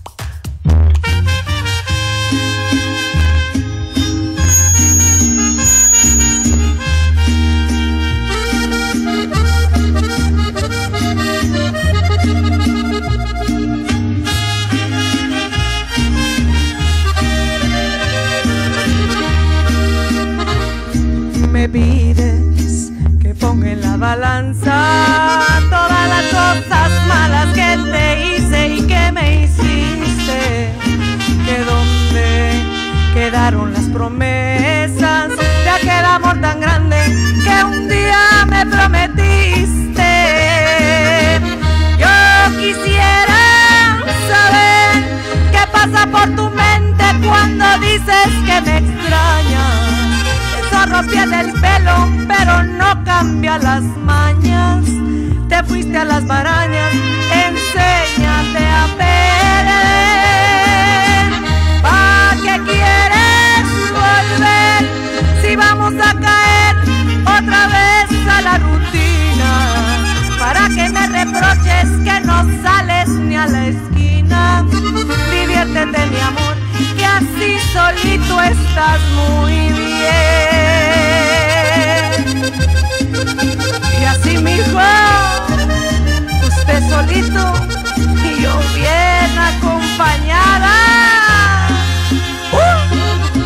Speaker 9: Me pides que ponga en la balanza todas las cosas malas que te hice y que me hiciste. Que dónde quedaron las promesas de aquel amor tan grande que un día me prometiste. Yo quisiera saber qué pasa por tu mente cuando dices que me extrañas. Zorro pierde el pelo, pero no cambia las mañas. Te fuiste a las marañas, enséñate a perder. ¿Para qué quieres volver si vamos a caer otra vez a la rutina? ¿Para que me reproches que no sales ni a la esquina? Diviértete, mi amor, que así solito estás muy bien. Y así, mijo, usted solito y yo bien acompañada. ¡Uh!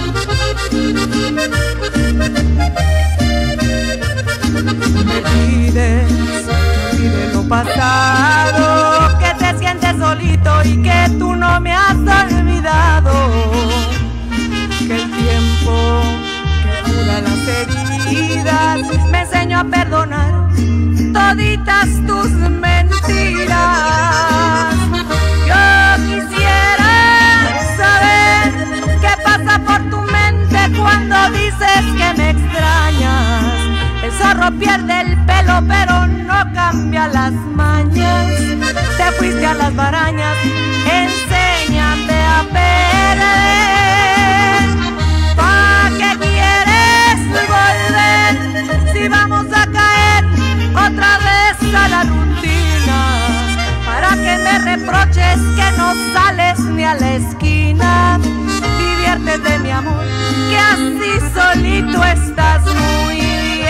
Speaker 9: Me pides que olvide lo pasado, que te sientes solito y que tú no me has olvidado. Que el tiempo que cura las heridas me enseñó a perdonar toditas tus mentiras. Yo quisiera saber qué pasa por tu mente cuando dices que me extrañas. El zorro pierde el pelo pero no cambia las mañas. Te fuiste a las marañas, enséñate a perder. ¿Para qué quieres volver si vamos a caer otra vez a la rutina? ¿Para que me reproches que no sales ni a la esquina? Diviértete, mi amor, que así solito tú estás muy bien.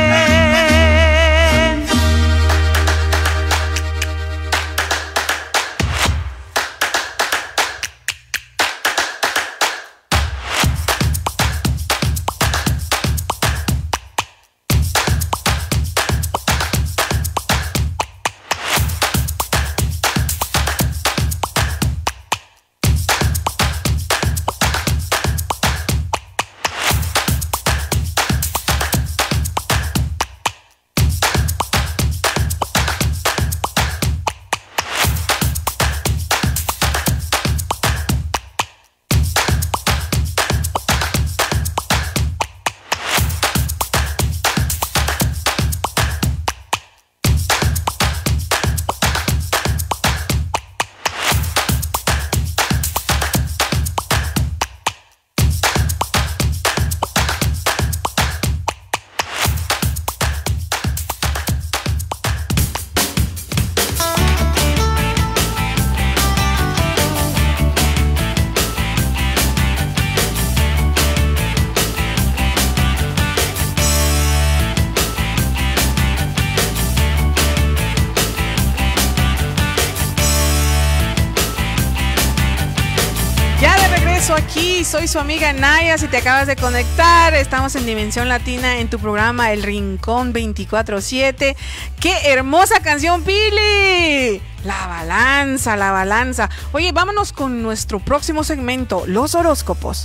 Speaker 4: Aquí soy su amiga Naya. Si te acabas de conectar, estamos en Dimensión Latina en tu programa El Rincón veinticuatro siete. ¡Qué hermosa canción, Pili! La balanza, la balanza. Oye, vámonos con nuestro próximo segmento, los horóscopos.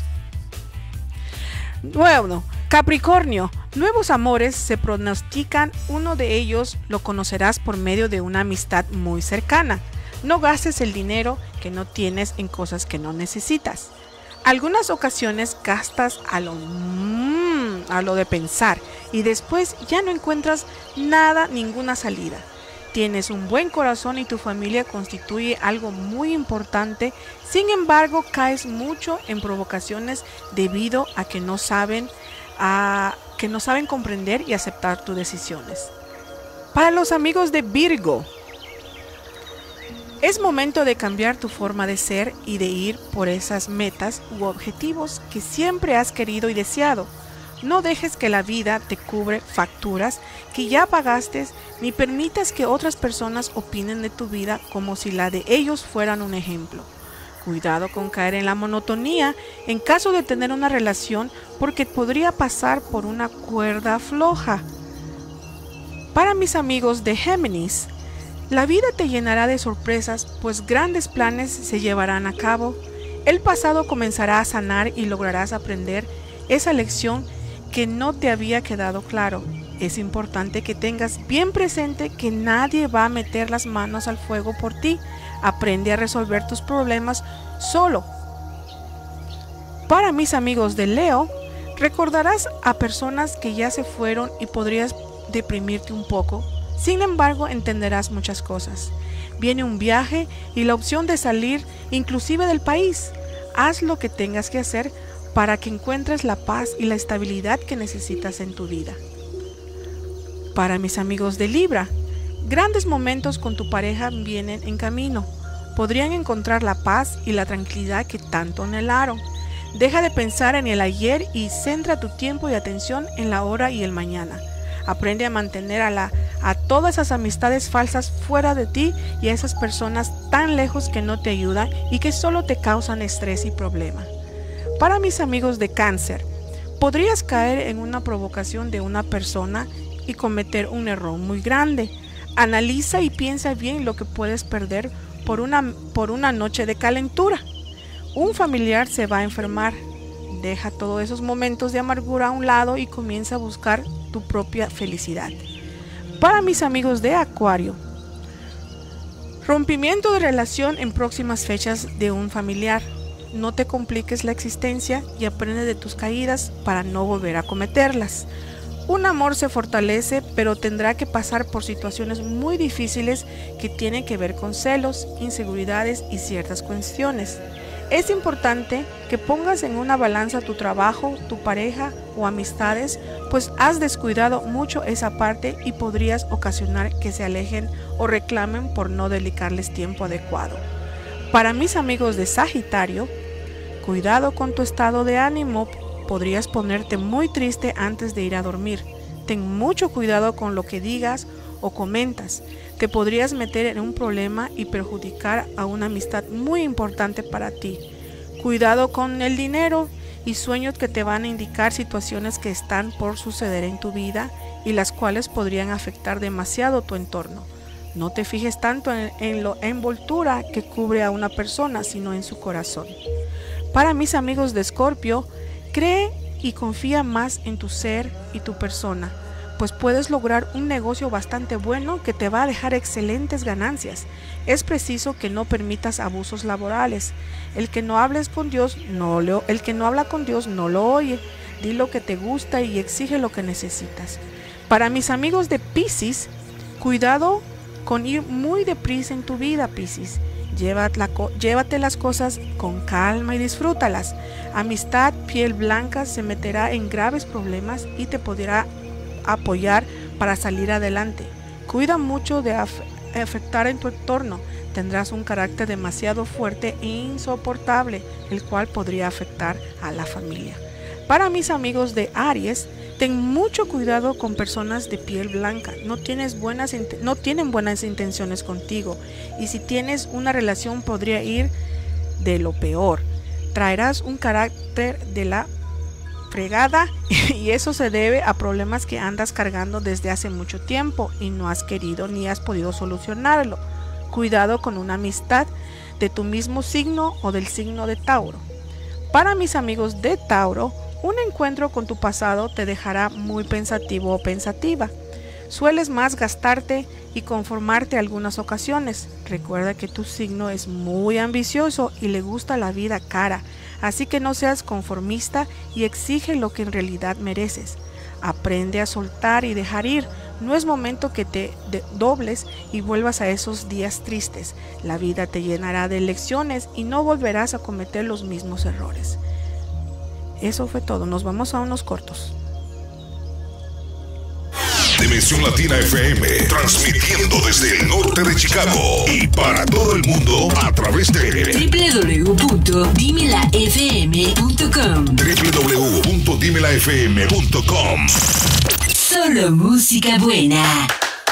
Speaker 4: Bueno, Capricornio, nuevos amores se pronostican. Uno de ellos lo conocerás por medio de una amistad muy cercana. No gastes el dinero que no tienes en cosas que no necesitas. Algunas ocasiones gastas a lo, mmm, a lo de pensar y después ya no encuentras nada, ninguna salida. Tienes un buen corazón y tu familia constituye algo muy importante. Sin embargo, caes mucho en provocaciones debido a que no saben, a, que no saben comprender y aceptar tus decisiones. Para los amigos de Virgo, es momento de cambiar tu forma de ser y de ir por esas metas u objetivos que siempre has querido y deseado. No dejes que la vida te cubre facturas que ya pagaste, ni permitas que otras personas opinen de tu vida como si la de ellos fueran un ejemplo. Cuidado con caer en la monotonía en caso de tener una relación, porque podría pasar por una cuerda floja. Para mis amigos de Géminis, la vida te llenará de sorpresas, pues grandes planes se llevarán a cabo. El pasado comenzará a sanar y lograrás aprender esa lección que no te había quedado claro. Es importante que tengas bien presente que nadie va a meter las manos al fuego por ti. Aprende a resolver tus problemas solo. Para mis amigos de Leo, recordarás a personas que ya se fueron y podrías deprimirte un poco. Sin embargo, entenderás muchas cosas. Viene un viaje y la opción de salir inclusive del país. Haz lo que tengas que hacer para que encuentres la paz y la estabilidad que necesitas en tu vida. Para mis amigos de Libra, grandes momentos con tu pareja vienen en camino. Podrían encontrar la paz y la tranquilidad que tanto anhelaron. Deja de pensar en el ayer y centra tu tiempo y atención en la hora y el mañana. Aprende a mantener a, la, a todas esas amistades falsas fuera de ti y a esas personas tan lejos que no te ayudan y que solo te causan estrés y problema. Para mis amigos de Cáncer, podrías caer en una provocación de una persona y cometer un error muy grande. Analiza y piensa bien lo que puedes perder por una, por una noche de calentura. Un familiar se va a enfermar. Deja todos esos momentos de amargura a un lado y comienza a buscar tu propia felicidad. Para mis amigos de Acuario, rompimiento de relación en próximas fechas de un familiar. No te compliques la existencia y aprende de tus caídas para no volver a cometerlas. Un amor se fortalece, pero tendrá que pasar por situaciones muy difíciles que tienen que ver con celos, inseguridades y ciertas cuestiones. Es importante que pongas en una balanza tu trabajo, tu pareja o amistades, pues has descuidado mucho esa parte y podrías ocasionar que se alejen o reclamen por no dedicarles tiempo adecuado. Para mis amigos de Sagitario, cuidado con tu estado de ánimo, podrías ponerte muy triste antes de ir a dormir. Ten mucho cuidado con lo que digas o comentas. Te podrías meter en un problema y perjudicar a una amistad muy importante para ti. Cuidado con el dinero y sueños que te van a indicar situaciones que están por suceder en tu vida y las cuales podrían afectar demasiado tu entorno. No te fijes tanto en, en la envoltura que cubre a una persona, sino en su corazón. Para mis amigos de Escorpio, cree y confía más en tu ser y tu persona, pues puedes lograr un negocio bastante bueno que te va a dejar excelentes ganancias. Es preciso que no permitas abusos laborales. El que no hables con Dios, no lo, el que no habla con Dios no lo oye. Di lo que te gusta y exige lo que necesitas. Para mis amigos de Piscis, cuidado con ir muy deprisa en tu vida, Piscis. Llévate, llévate las cosas con calma y disfrútalas. Amistad piel blanca se meterá en graves problemas y te podrá apoyar para salir adelante. Cuida mucho de af afectar en tu entorno. Tendrás un carácter demasiado fuerte e insoportable, el cual podría afectar a la familia. Para mis amigos de Aries, ten mucho cuidado con personas de piel blanca. No, tienes buenas, no tienen buenas intenciones contigo, y si tienes una relación podría ir de lo peor. Traerás un carácter de la fregada y eso se debe a problemas que andas cargando desde hace mucho tiempo y no has querido ni has podido solucionarlo. Cuidado con una amistad de tu mismo signo o del signo de Tauro. Para mis amigos de Tauro, un encuentro con tu pasado te dejará muy pensativo o pensativa. Sueles más gastarte y conformarte algunas ocasiones. Recuerda que tu signo es muy ambicioso y le gusta la vida cara, así que no seas conformista y exige lo que en realidad mereces. Aprende a soltar y dejar ir. No es momento que te dobles y vuelvas a esos días tristes. La vida te llenará de lecciones y no volverás a cometer los mismos errores. Eso fue todo. Nos vamos a unos cortos.
Speaker 1: Dimensión Latina F M, transmitiendo desde el norte de Chicago y para todo el mundo a través de
Speaker 2: doble u doble u doble u punto dimela f m punto com.
Speaker 1: doble u doble u doble u punto dimela f m punto com.
Speaker 2: Solo música buena.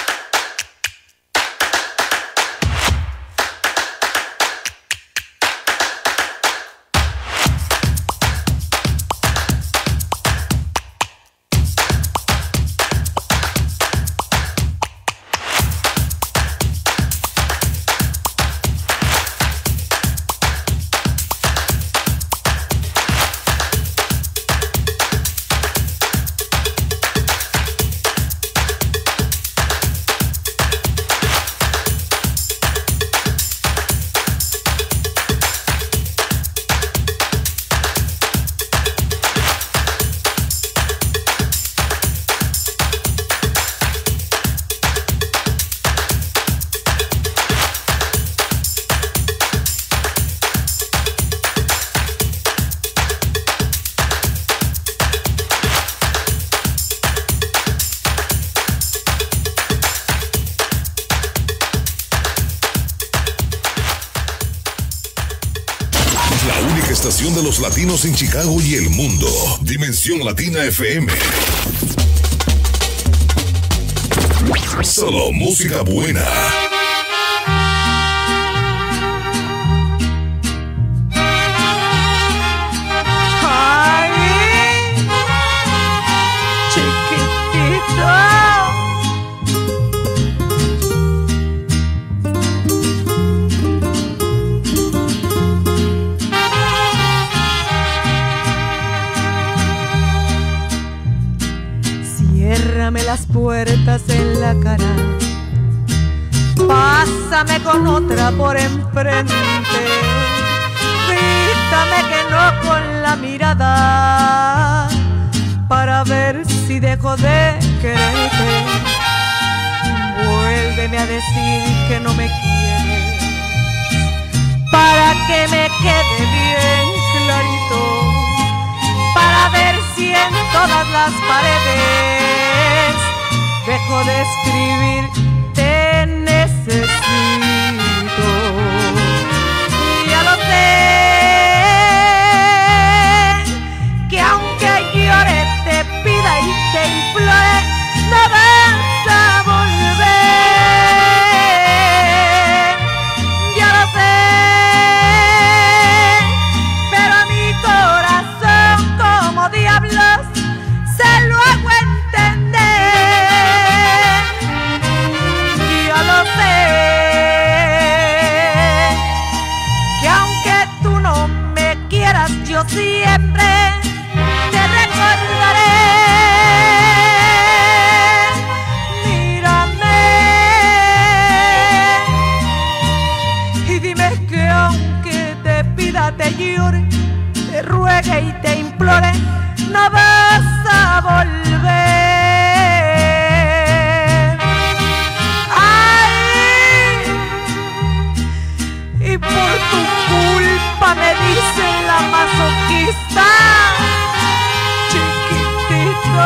Speaker 1: De los latinos en Chicago y el mundo. Dimensión Latina F M. Solo música buena.
Speaker 9: Ay, chiquitito. Ciérrame las puertas en la cara, pásame con otra por enfrente, grítame que no con la mirada, para ver si dejo de quererte. Vuélveme a decir que no me quieres, para que me quede bien clarito, para ver si en todas las paredes dejo de escribir te necesito. Y ya lo sé, que aunque te implore, no vas a volver. Ya lo sé, pero a mi corazón como diablos se lo hago entender. Ya lo sé, que aunque tú no me quieras, yo siempre te recordaré. Mírame y dime que aunque te pida, te llore, te ruegue y te implore, no vas a volver. Ay, y por tu culpa me dicen la masoquista, chiquitito.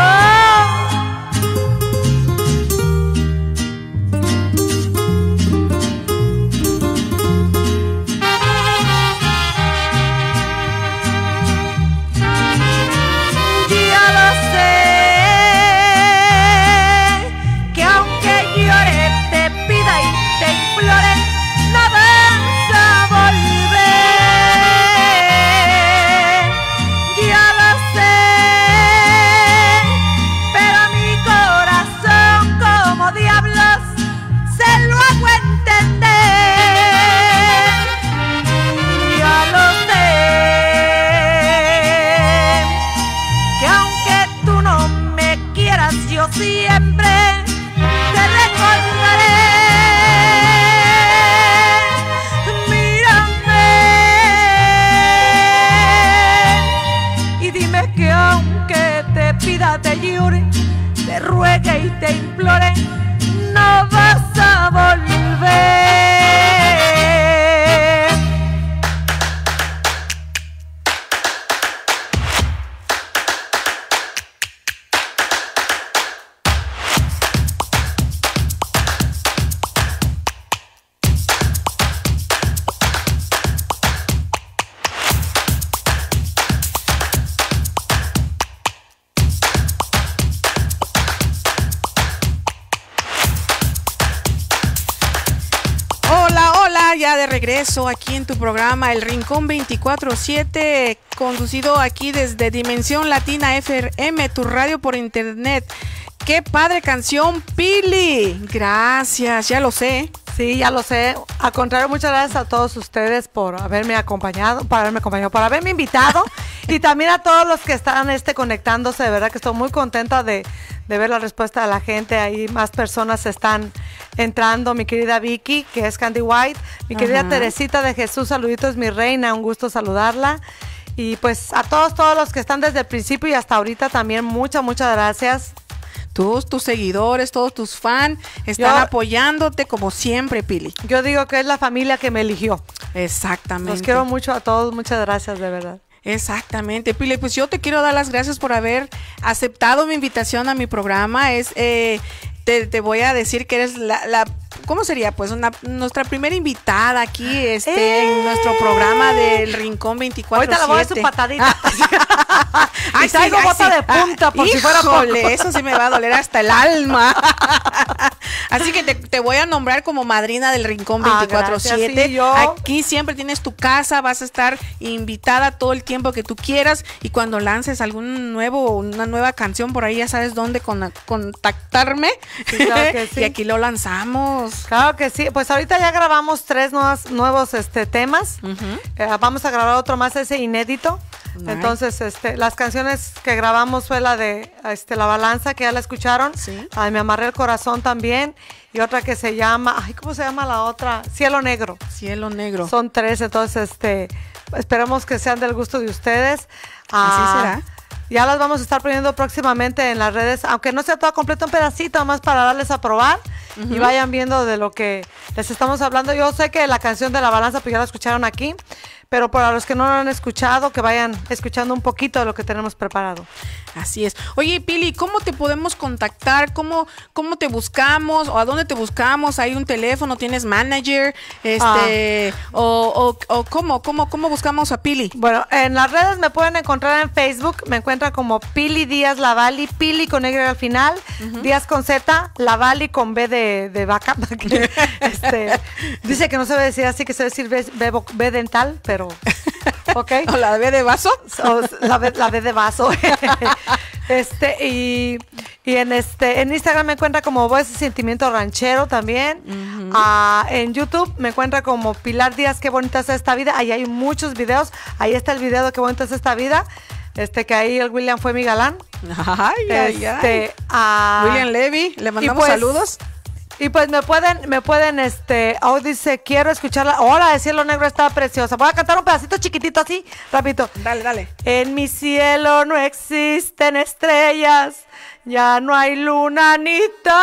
Speaker 9: Siempre te recordaré. Mírame y dime que aunque te pida, te llore, te ruegue y te implore, no vas a volver.
Speaker 4: Ya de regreso aquí en tu programa El Rincón veinticuatro siete, conducido aquí desde Dimensión Latina F M, tu radio por internet. ¡Qué padre canción, Pili! Gracias, ya lo sé.
Speaker 9: Sí, ya lo sé. Al contrario, muchas gracias a todos ustedes por haberme acompañado, por haberme acompañado, por haberme invitado y también a todos los que están este, conectándose. De verdad que estoy muy contenta de, de ver la respuesta de la gente. Ahí más personas están entrando. Mi querida Vicky, que es Candy White. Mi querida Ajá. Teresita de Jesús, saluditos, mi reina. Un gusto saludarla. Y pues a todos, todos los que están desde el principio y hasta ahorita también, muchas, muchas gracias.
Speaker 4: Todos tus seguidores, todos tus fans están yo, apoyándote como siempre, Pili.
Speaker 9: Yo digo que es la familia que me eligió.
Speaker 4: Exactamente.
Speaker 9: Los quiero mucho a todos, muchas gracias, de verdad.
Speaker 4: Exactamente, Pili. Pues yo te quiero dar las gracias por haber aceptado mi invitación a mi programa. Es, eh, te, te voy a decir que eres la, la ¿cómo sería? Pues una, nuestra primera invitada aquí este, eh. en nuestro programa del Rincón veinticuatro siete.
Speaker 9: Ahorita le voy a dar su patadita. Ay, y traigo sí, bota sí. de punta por
Speaker 4: Híjole,
Speaker 9: si fuera poco.
Speaker 4: Eso sí me va a doler hasta el alma. Así que te, te voy a nombrar como madrina del Rincón veinticuatro siete. Ah, sí, yo... Aquí siempre tienes tu casa, vas a estar invitada todo el tiempo que tú quieras y cuando lances algún nuevo, una nueva canción por ahí ya sabes dónde con, contactarme.
Speaker 9: Sí, claro que sí.
Speaker 4: Y aquí lo lanzamos.
Speaker 9: Claro que sí. Pues ahorita ya grabamos tres nuevos, nuevos este, temas. Uh-huh. eh, vamos a grabar otro más, ese inédito. Nice. Entonces, este, las canciones que grabamos fue la de este, La Balanza, que ya la escucharon. Sí. La de Me Amarré el Corazón también. Y otra que se llama, ay, ¿cómo se llama la otra? Cielo Negro.
Speaker 4: Cielo Negro.
Speaker 9: Son tres, entonces, este, esperemos que sean del gusto de ustedes.
Speaker 4: Así ah, será.
Speaker 9: Ya las vamos a estar poniendo próximamente en las redes, aunque no sea todo completo, un pedacito más para darles a probar. Uh-huh. Y vayan viendo de lo que les estamos hablando. Yo sé que la canción de La Balanza, pues ya la escucharon aquí, pero para los que no lo han escuchado, que vayan escuchando un poquito de lo que tenemos preparado.
Speaker 4: Así es. Oye, Pili, ¿cómo te podemos contactar? ¿Cómo, cómo te buscamos? ¿O a dónde te buscamos? ¿Hay un teléfono? ¿Tienes manager? Este, ah. o, o, o ¿cómo, cómo, cómo buscamos a Pili?
Speaker 9: Bueno, en las redes me pueden encontrar en Facebook, me encuentran como Pili Díaz Lavalli, Pili con Y al final, uh-huh. Díaz con Z, Lavalli con B de, de vaca. este, dice que no se debe decir así, que se debe decir B, B, B dental, pero ok.
Speaker 4: ¿O la B de vaso?
Speaker 9: O la, B, la B de vaso. Este, y, y en este, en Instagram me encuentra como Voz y Sentimiento Ranchero también. Uh-huh. uh, en YouTube me encuentra como Pilar Díaz, Qué bonita es esta vida. Ahí hay muchos videos. Ahí está el video de Qué bonita es esta vida. Este, que ahí el William fue mi galán.
Speaker 4: Ay, ay,
Speaker 9: este,
Speaker 4: ay. Uh, William Levy, le mandamos pues, saludos.
Speaker 9: Y pues me pueden, me pueden, este, oh, dice, quiero escucharla. Hola, de Cielo Negro está preciosa. Voy a cantar un pedacito chiquitito así, rapidito.
Speaker 4: Dale, dale.
Speaker 9: En mi cielo no existen estrellas, ya no hay luna ni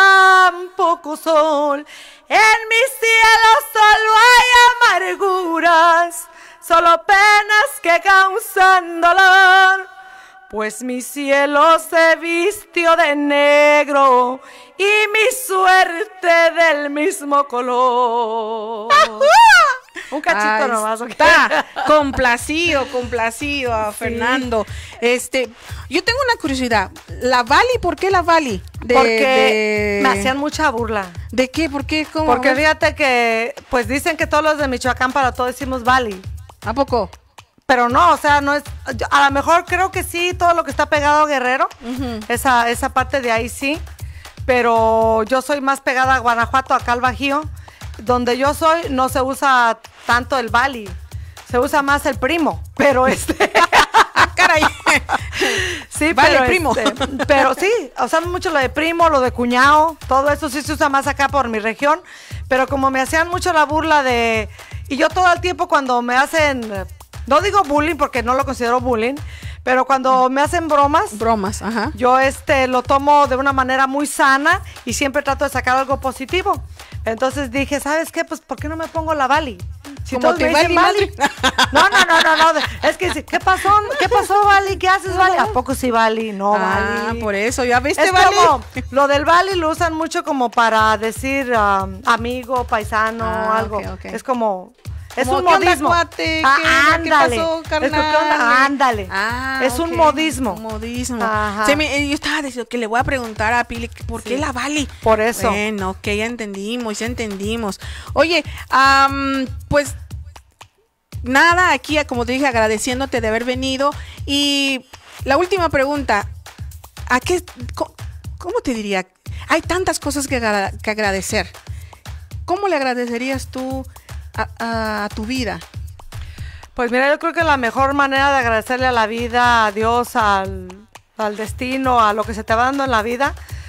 Speaker 9: tampoco sol. En mi cielo solo hay amarguras, solo penas que causan dolor. Pues mi cielo se vistió de negro y mi suerte del mismo color. Un cachito
Speaker 4: Ay,
Speaker 9: nomás. Okay.
Speaker 4: Está complacido, complacido a sí. Fernando. Este, yo tengo una curiosidad. ¿La Vali? ¿Por qué la Vali?
Speaker 9: De, Porque de... me hacían mucha burla.
Speaker 4: ¿De qué? ¿Por qué? ¿Cómo?
Speaker 9: Porque fíjate que, pues dicen que todos los de Michoacán para todo decimos Vali.
Speaker 4: ¿A poco?
Speaker 9: Pero no, o sea, no es, a lo mejor creo que sí, todo lo que está pegado a Guerrero, uh-huh. esa, esa parte de ahí sí, pero yo soy más pegada a Guanajuato, acá al Bajío, donde yo soy no se usa tanto el Vali, se usa más el primo, pero este...
Speaker 4: Caray.
Speaker 9: Sí,
Speaker 4: vale,
Speaker 9: pero,
Speaker 4: primo.
Speaker 9: Este, pero sí, usamos mucho lo de primo, lo de cuñado, todo eso sí se usa más acá por mi región, pero como me hacían mucho la burla de... Y yo todo el tiempo cuando me hacen... No digo bullying porque no lo considero bullying, pero cuando me hacen bromas,
Speaker 4: bromas, ajá.
Speaker 9: Yo este lo tomo de una manera muy sana y siempre trato de sacar algo positivo. Entonces dije, ¿sabes qué? Pues ¿por qué no me pongo la Vali? Si todos me dicen Vali. No, no, no, no, no. Es que ¿qué pasó? ¿Qué pasó, Vali? ¿Qué haces, Vali? ¿A poco sí, Vali? No,
Speaker 4: ah,
Speaker 9: Vali.
Speaker 4: Por eso, ¿ya viste,
Speaker 9: es
Speaker 4: Vali?
Speaker 9: Como, lo del Vali lo usan mucho como para decir um, amigo, paisano, ah, algo. Okay, okay. Es como... Es un modismo.
Speaker 4: Cuate,
Speaker 9: ah,
Speaker 4: ¿qué,
Speaker 9: ándale.
Speaker 4: ¿Qué pasó, carnal?
Speaker 9: Es ándale.
Speaker 4: Ah,
Speaker 9: es
Speaker 4: okay.
Speaker 9: un modismo.
Speaker 4: Un modismo. Sí, me, yo estaba diciendo que le voy a preguntar a Pili, ¿por sí. qué la Vali?
Speaker 9: Por eso.
Speaker 4: Bueno, que ya entendimos, ya entendimos. Oye, um, pues nada, aquí, como te dije, agradeciéndote de haber venido. Y la última pregunta, ¿a qué, cómo, cómo te diría? Hay tantas cosas que, que agradecer. ¿Cómo le agradecerías tú A, a, a tu vida?
Speaker 9: Pues mira, yo creo que la mejor manera de agradecerle a la vida, a Dios, al, al destino, a lo que se te va dando en la vida.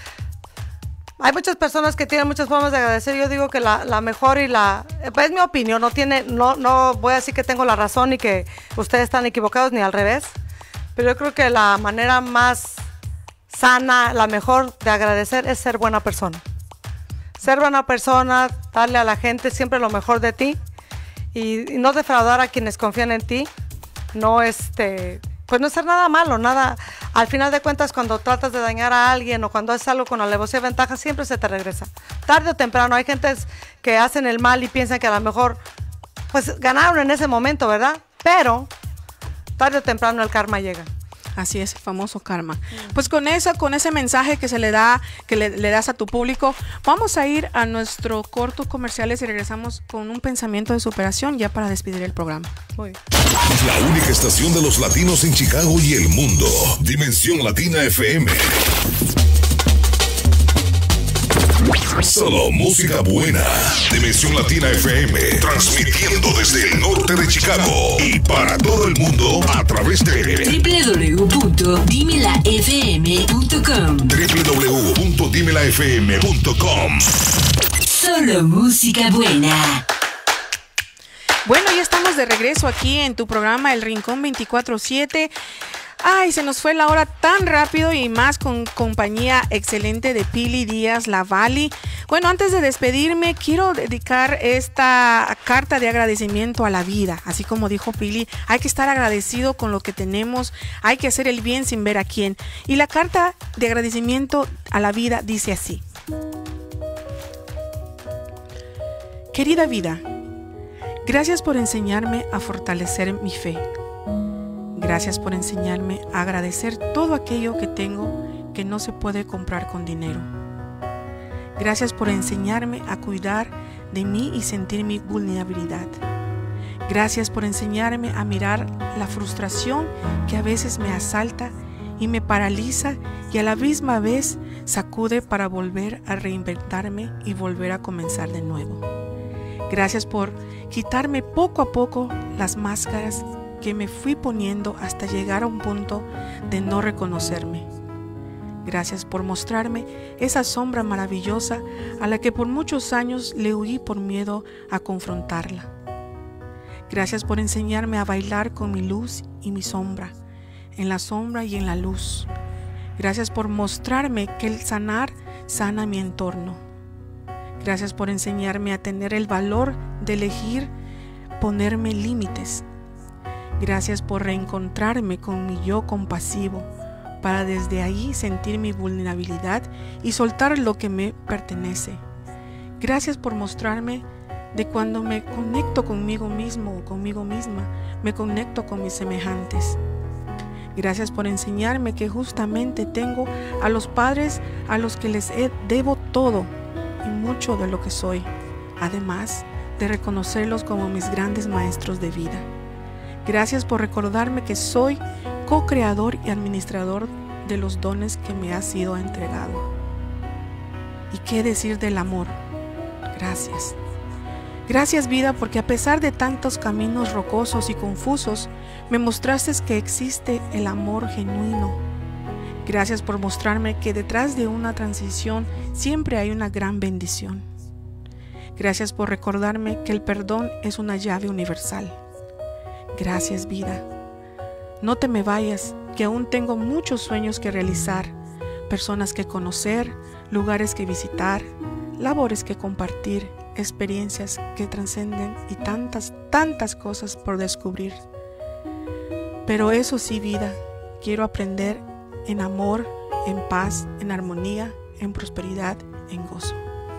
Speaker 9: Hay muchas personas que tienen muchas formas de agradecer. Yo digo que la, la mejor y la... Pues es mi opinión, no tiene, no, no voy a decir que tengo la razón y que ustedes están equivocados ni al revés. Pero yo creo que la manera más sana, la mejor de agradecer es ser buena persona. Ser buena persona, darle a la gente siempre lo mejor de ti y, y no defraudar a quienes confían en ti, no este, pues no hacer nada malo, nada, al final de cuentas cuando tratas de dañar a alguien o cuando haces algo con alevosía y ventaja siempre se te regresa, tarde o temprano. Hay gentes que hacen el mal y piensan que a lo mejor pues ganaron en ese momento, ¿verdad? Pero tarde o temprano el karma llega.
Speaker 4: Así es, el famoso karma. Pues con eso, con ese mensaje que se le da, que le, le das a tu público, vamos a ir a nuestro corto comerciales y regresamos con un pensamiento de superación ya para despedir el programa. Muy bien.
Speaker 1: La única estación de los latinos en Chicago y el mundo. Dimensión Latina F M. Solo música buena. Dimensión Latina F M, transmitiendo desde el norte de Chicago y para todo el mundo a través de
Speaker 2: doble u doble u doble u punto dimela f m punto com.
Speaker 1: doble u doble u doble u punto dimela f m punto com.
Speaker 2: Solo música buena.
Speaker 4: Bueno, ya estamos de regreso aquí en tu programa El Rincón veinticuatro siete. Ay, se nos fue la hora tan rápido y más con compañía excelente de Pili Díaz Lavalli. Bueno, antes de despedirme, quiero dedicar esta carta de agradecimiento a la vida. Así como dijo Pili, hay que estar agradecido con lo que tenemos, hay que hacer el bien sin ver a quién. Y la carta de agradecimiento a la vida dice así. Querida vida, gracias por enseñarme a fortalecer mi fe. Gracias por enseñarme a agradecer todo aquello que tengo que no se puede comprar con dinero. Gracias por enseñarme a cuidar de mí y sentir mi vulnerabilidad. Gracias por enseñarme a mirar la frustración que a veces me asalta y me paraliza y a la misma vez sacude para volver a reinventarme y volver a comenzar de nuevo. Gracias por quitarme poco a poco las máscaras que me fui poniendo hasta llegar a un punto de no reconocerme. Gracias por mostrarme esa sombra maravillosa a la que por muchos años le huí por miedo a confrontarla. Gracias por enseñarme a bailar con mi luz y mi sombra, en la sombra y en la luz. Gracias por mostrarme que el sanar sana mi entorno. Gracias por enseñarme a tener el valor de elegir ponerme límites. Gracias por reencontrarme con mi yo compasivo, para desde ahí sentir mi vulnerabilidad y soltar lo que me pertenece. Gracias por mostrarme de cuando me conecto conmigo mismo o conmigo misma, me conecto con mis semejantes. Gracias por enseñarme que justamente tengo a los padres a los que les debo todo y mucho de lo que soy, además de reconocerlos como mis grandes maestros de vida. Gracias por recordarme que soy co-creador y administrador de los dones que me ha sido entregado. ¿Y qué decir del amor? Gracias. Gracias, vida, porque a pesar de tantos caminos rocosos y confusos, me mostraste que existe el amor genuino. Gracias por mostrarme que detrás de una transición siempre hay una gran bendición. Gracias por recordarme que el perdón es una llave universal. Gracias, vida. No te me vayas, que aún tengo muchos sueños que realizar, personas que conocer, lugares que visitar, labores que compartir, experiencias que trascenden y tantas, tantas cosas por descubrir. Pero eso sí, vida, quiero aprender en amor, en paz, en armonía, en prosperidad, en gozo.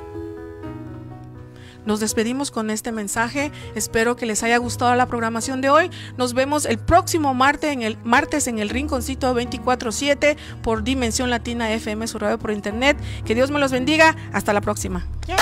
Speaker 4: Nos despedimos con este mensaje. Espero que les haya gustado la programación de hoy. Nos vemos el próximo martes en el, martes en el Rinconcito veinticuatro siete por Dimensión Latina F M, su radio por internet. Que Dios me los bendiga. Hasta la próxima. Yeah.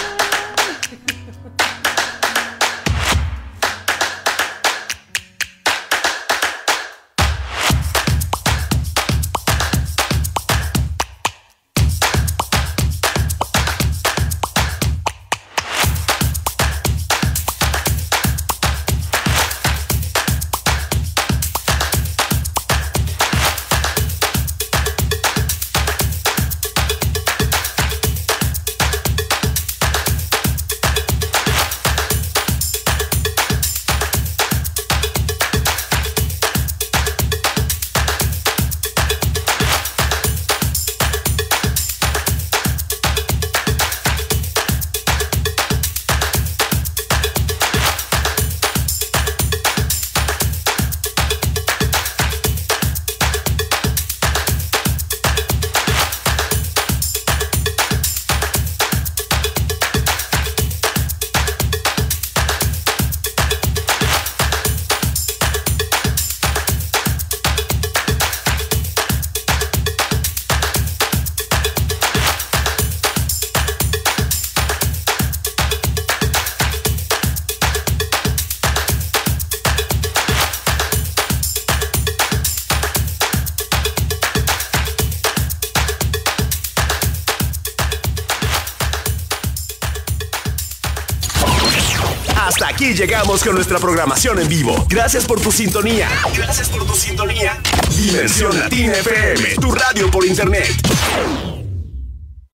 Speaker 6: Hasta aquí llegamos con nuestra programación en vivo. Gracias por tu sintonía. Gracias por tu sintonía. Dimensión Latina F M, tu radio por internet.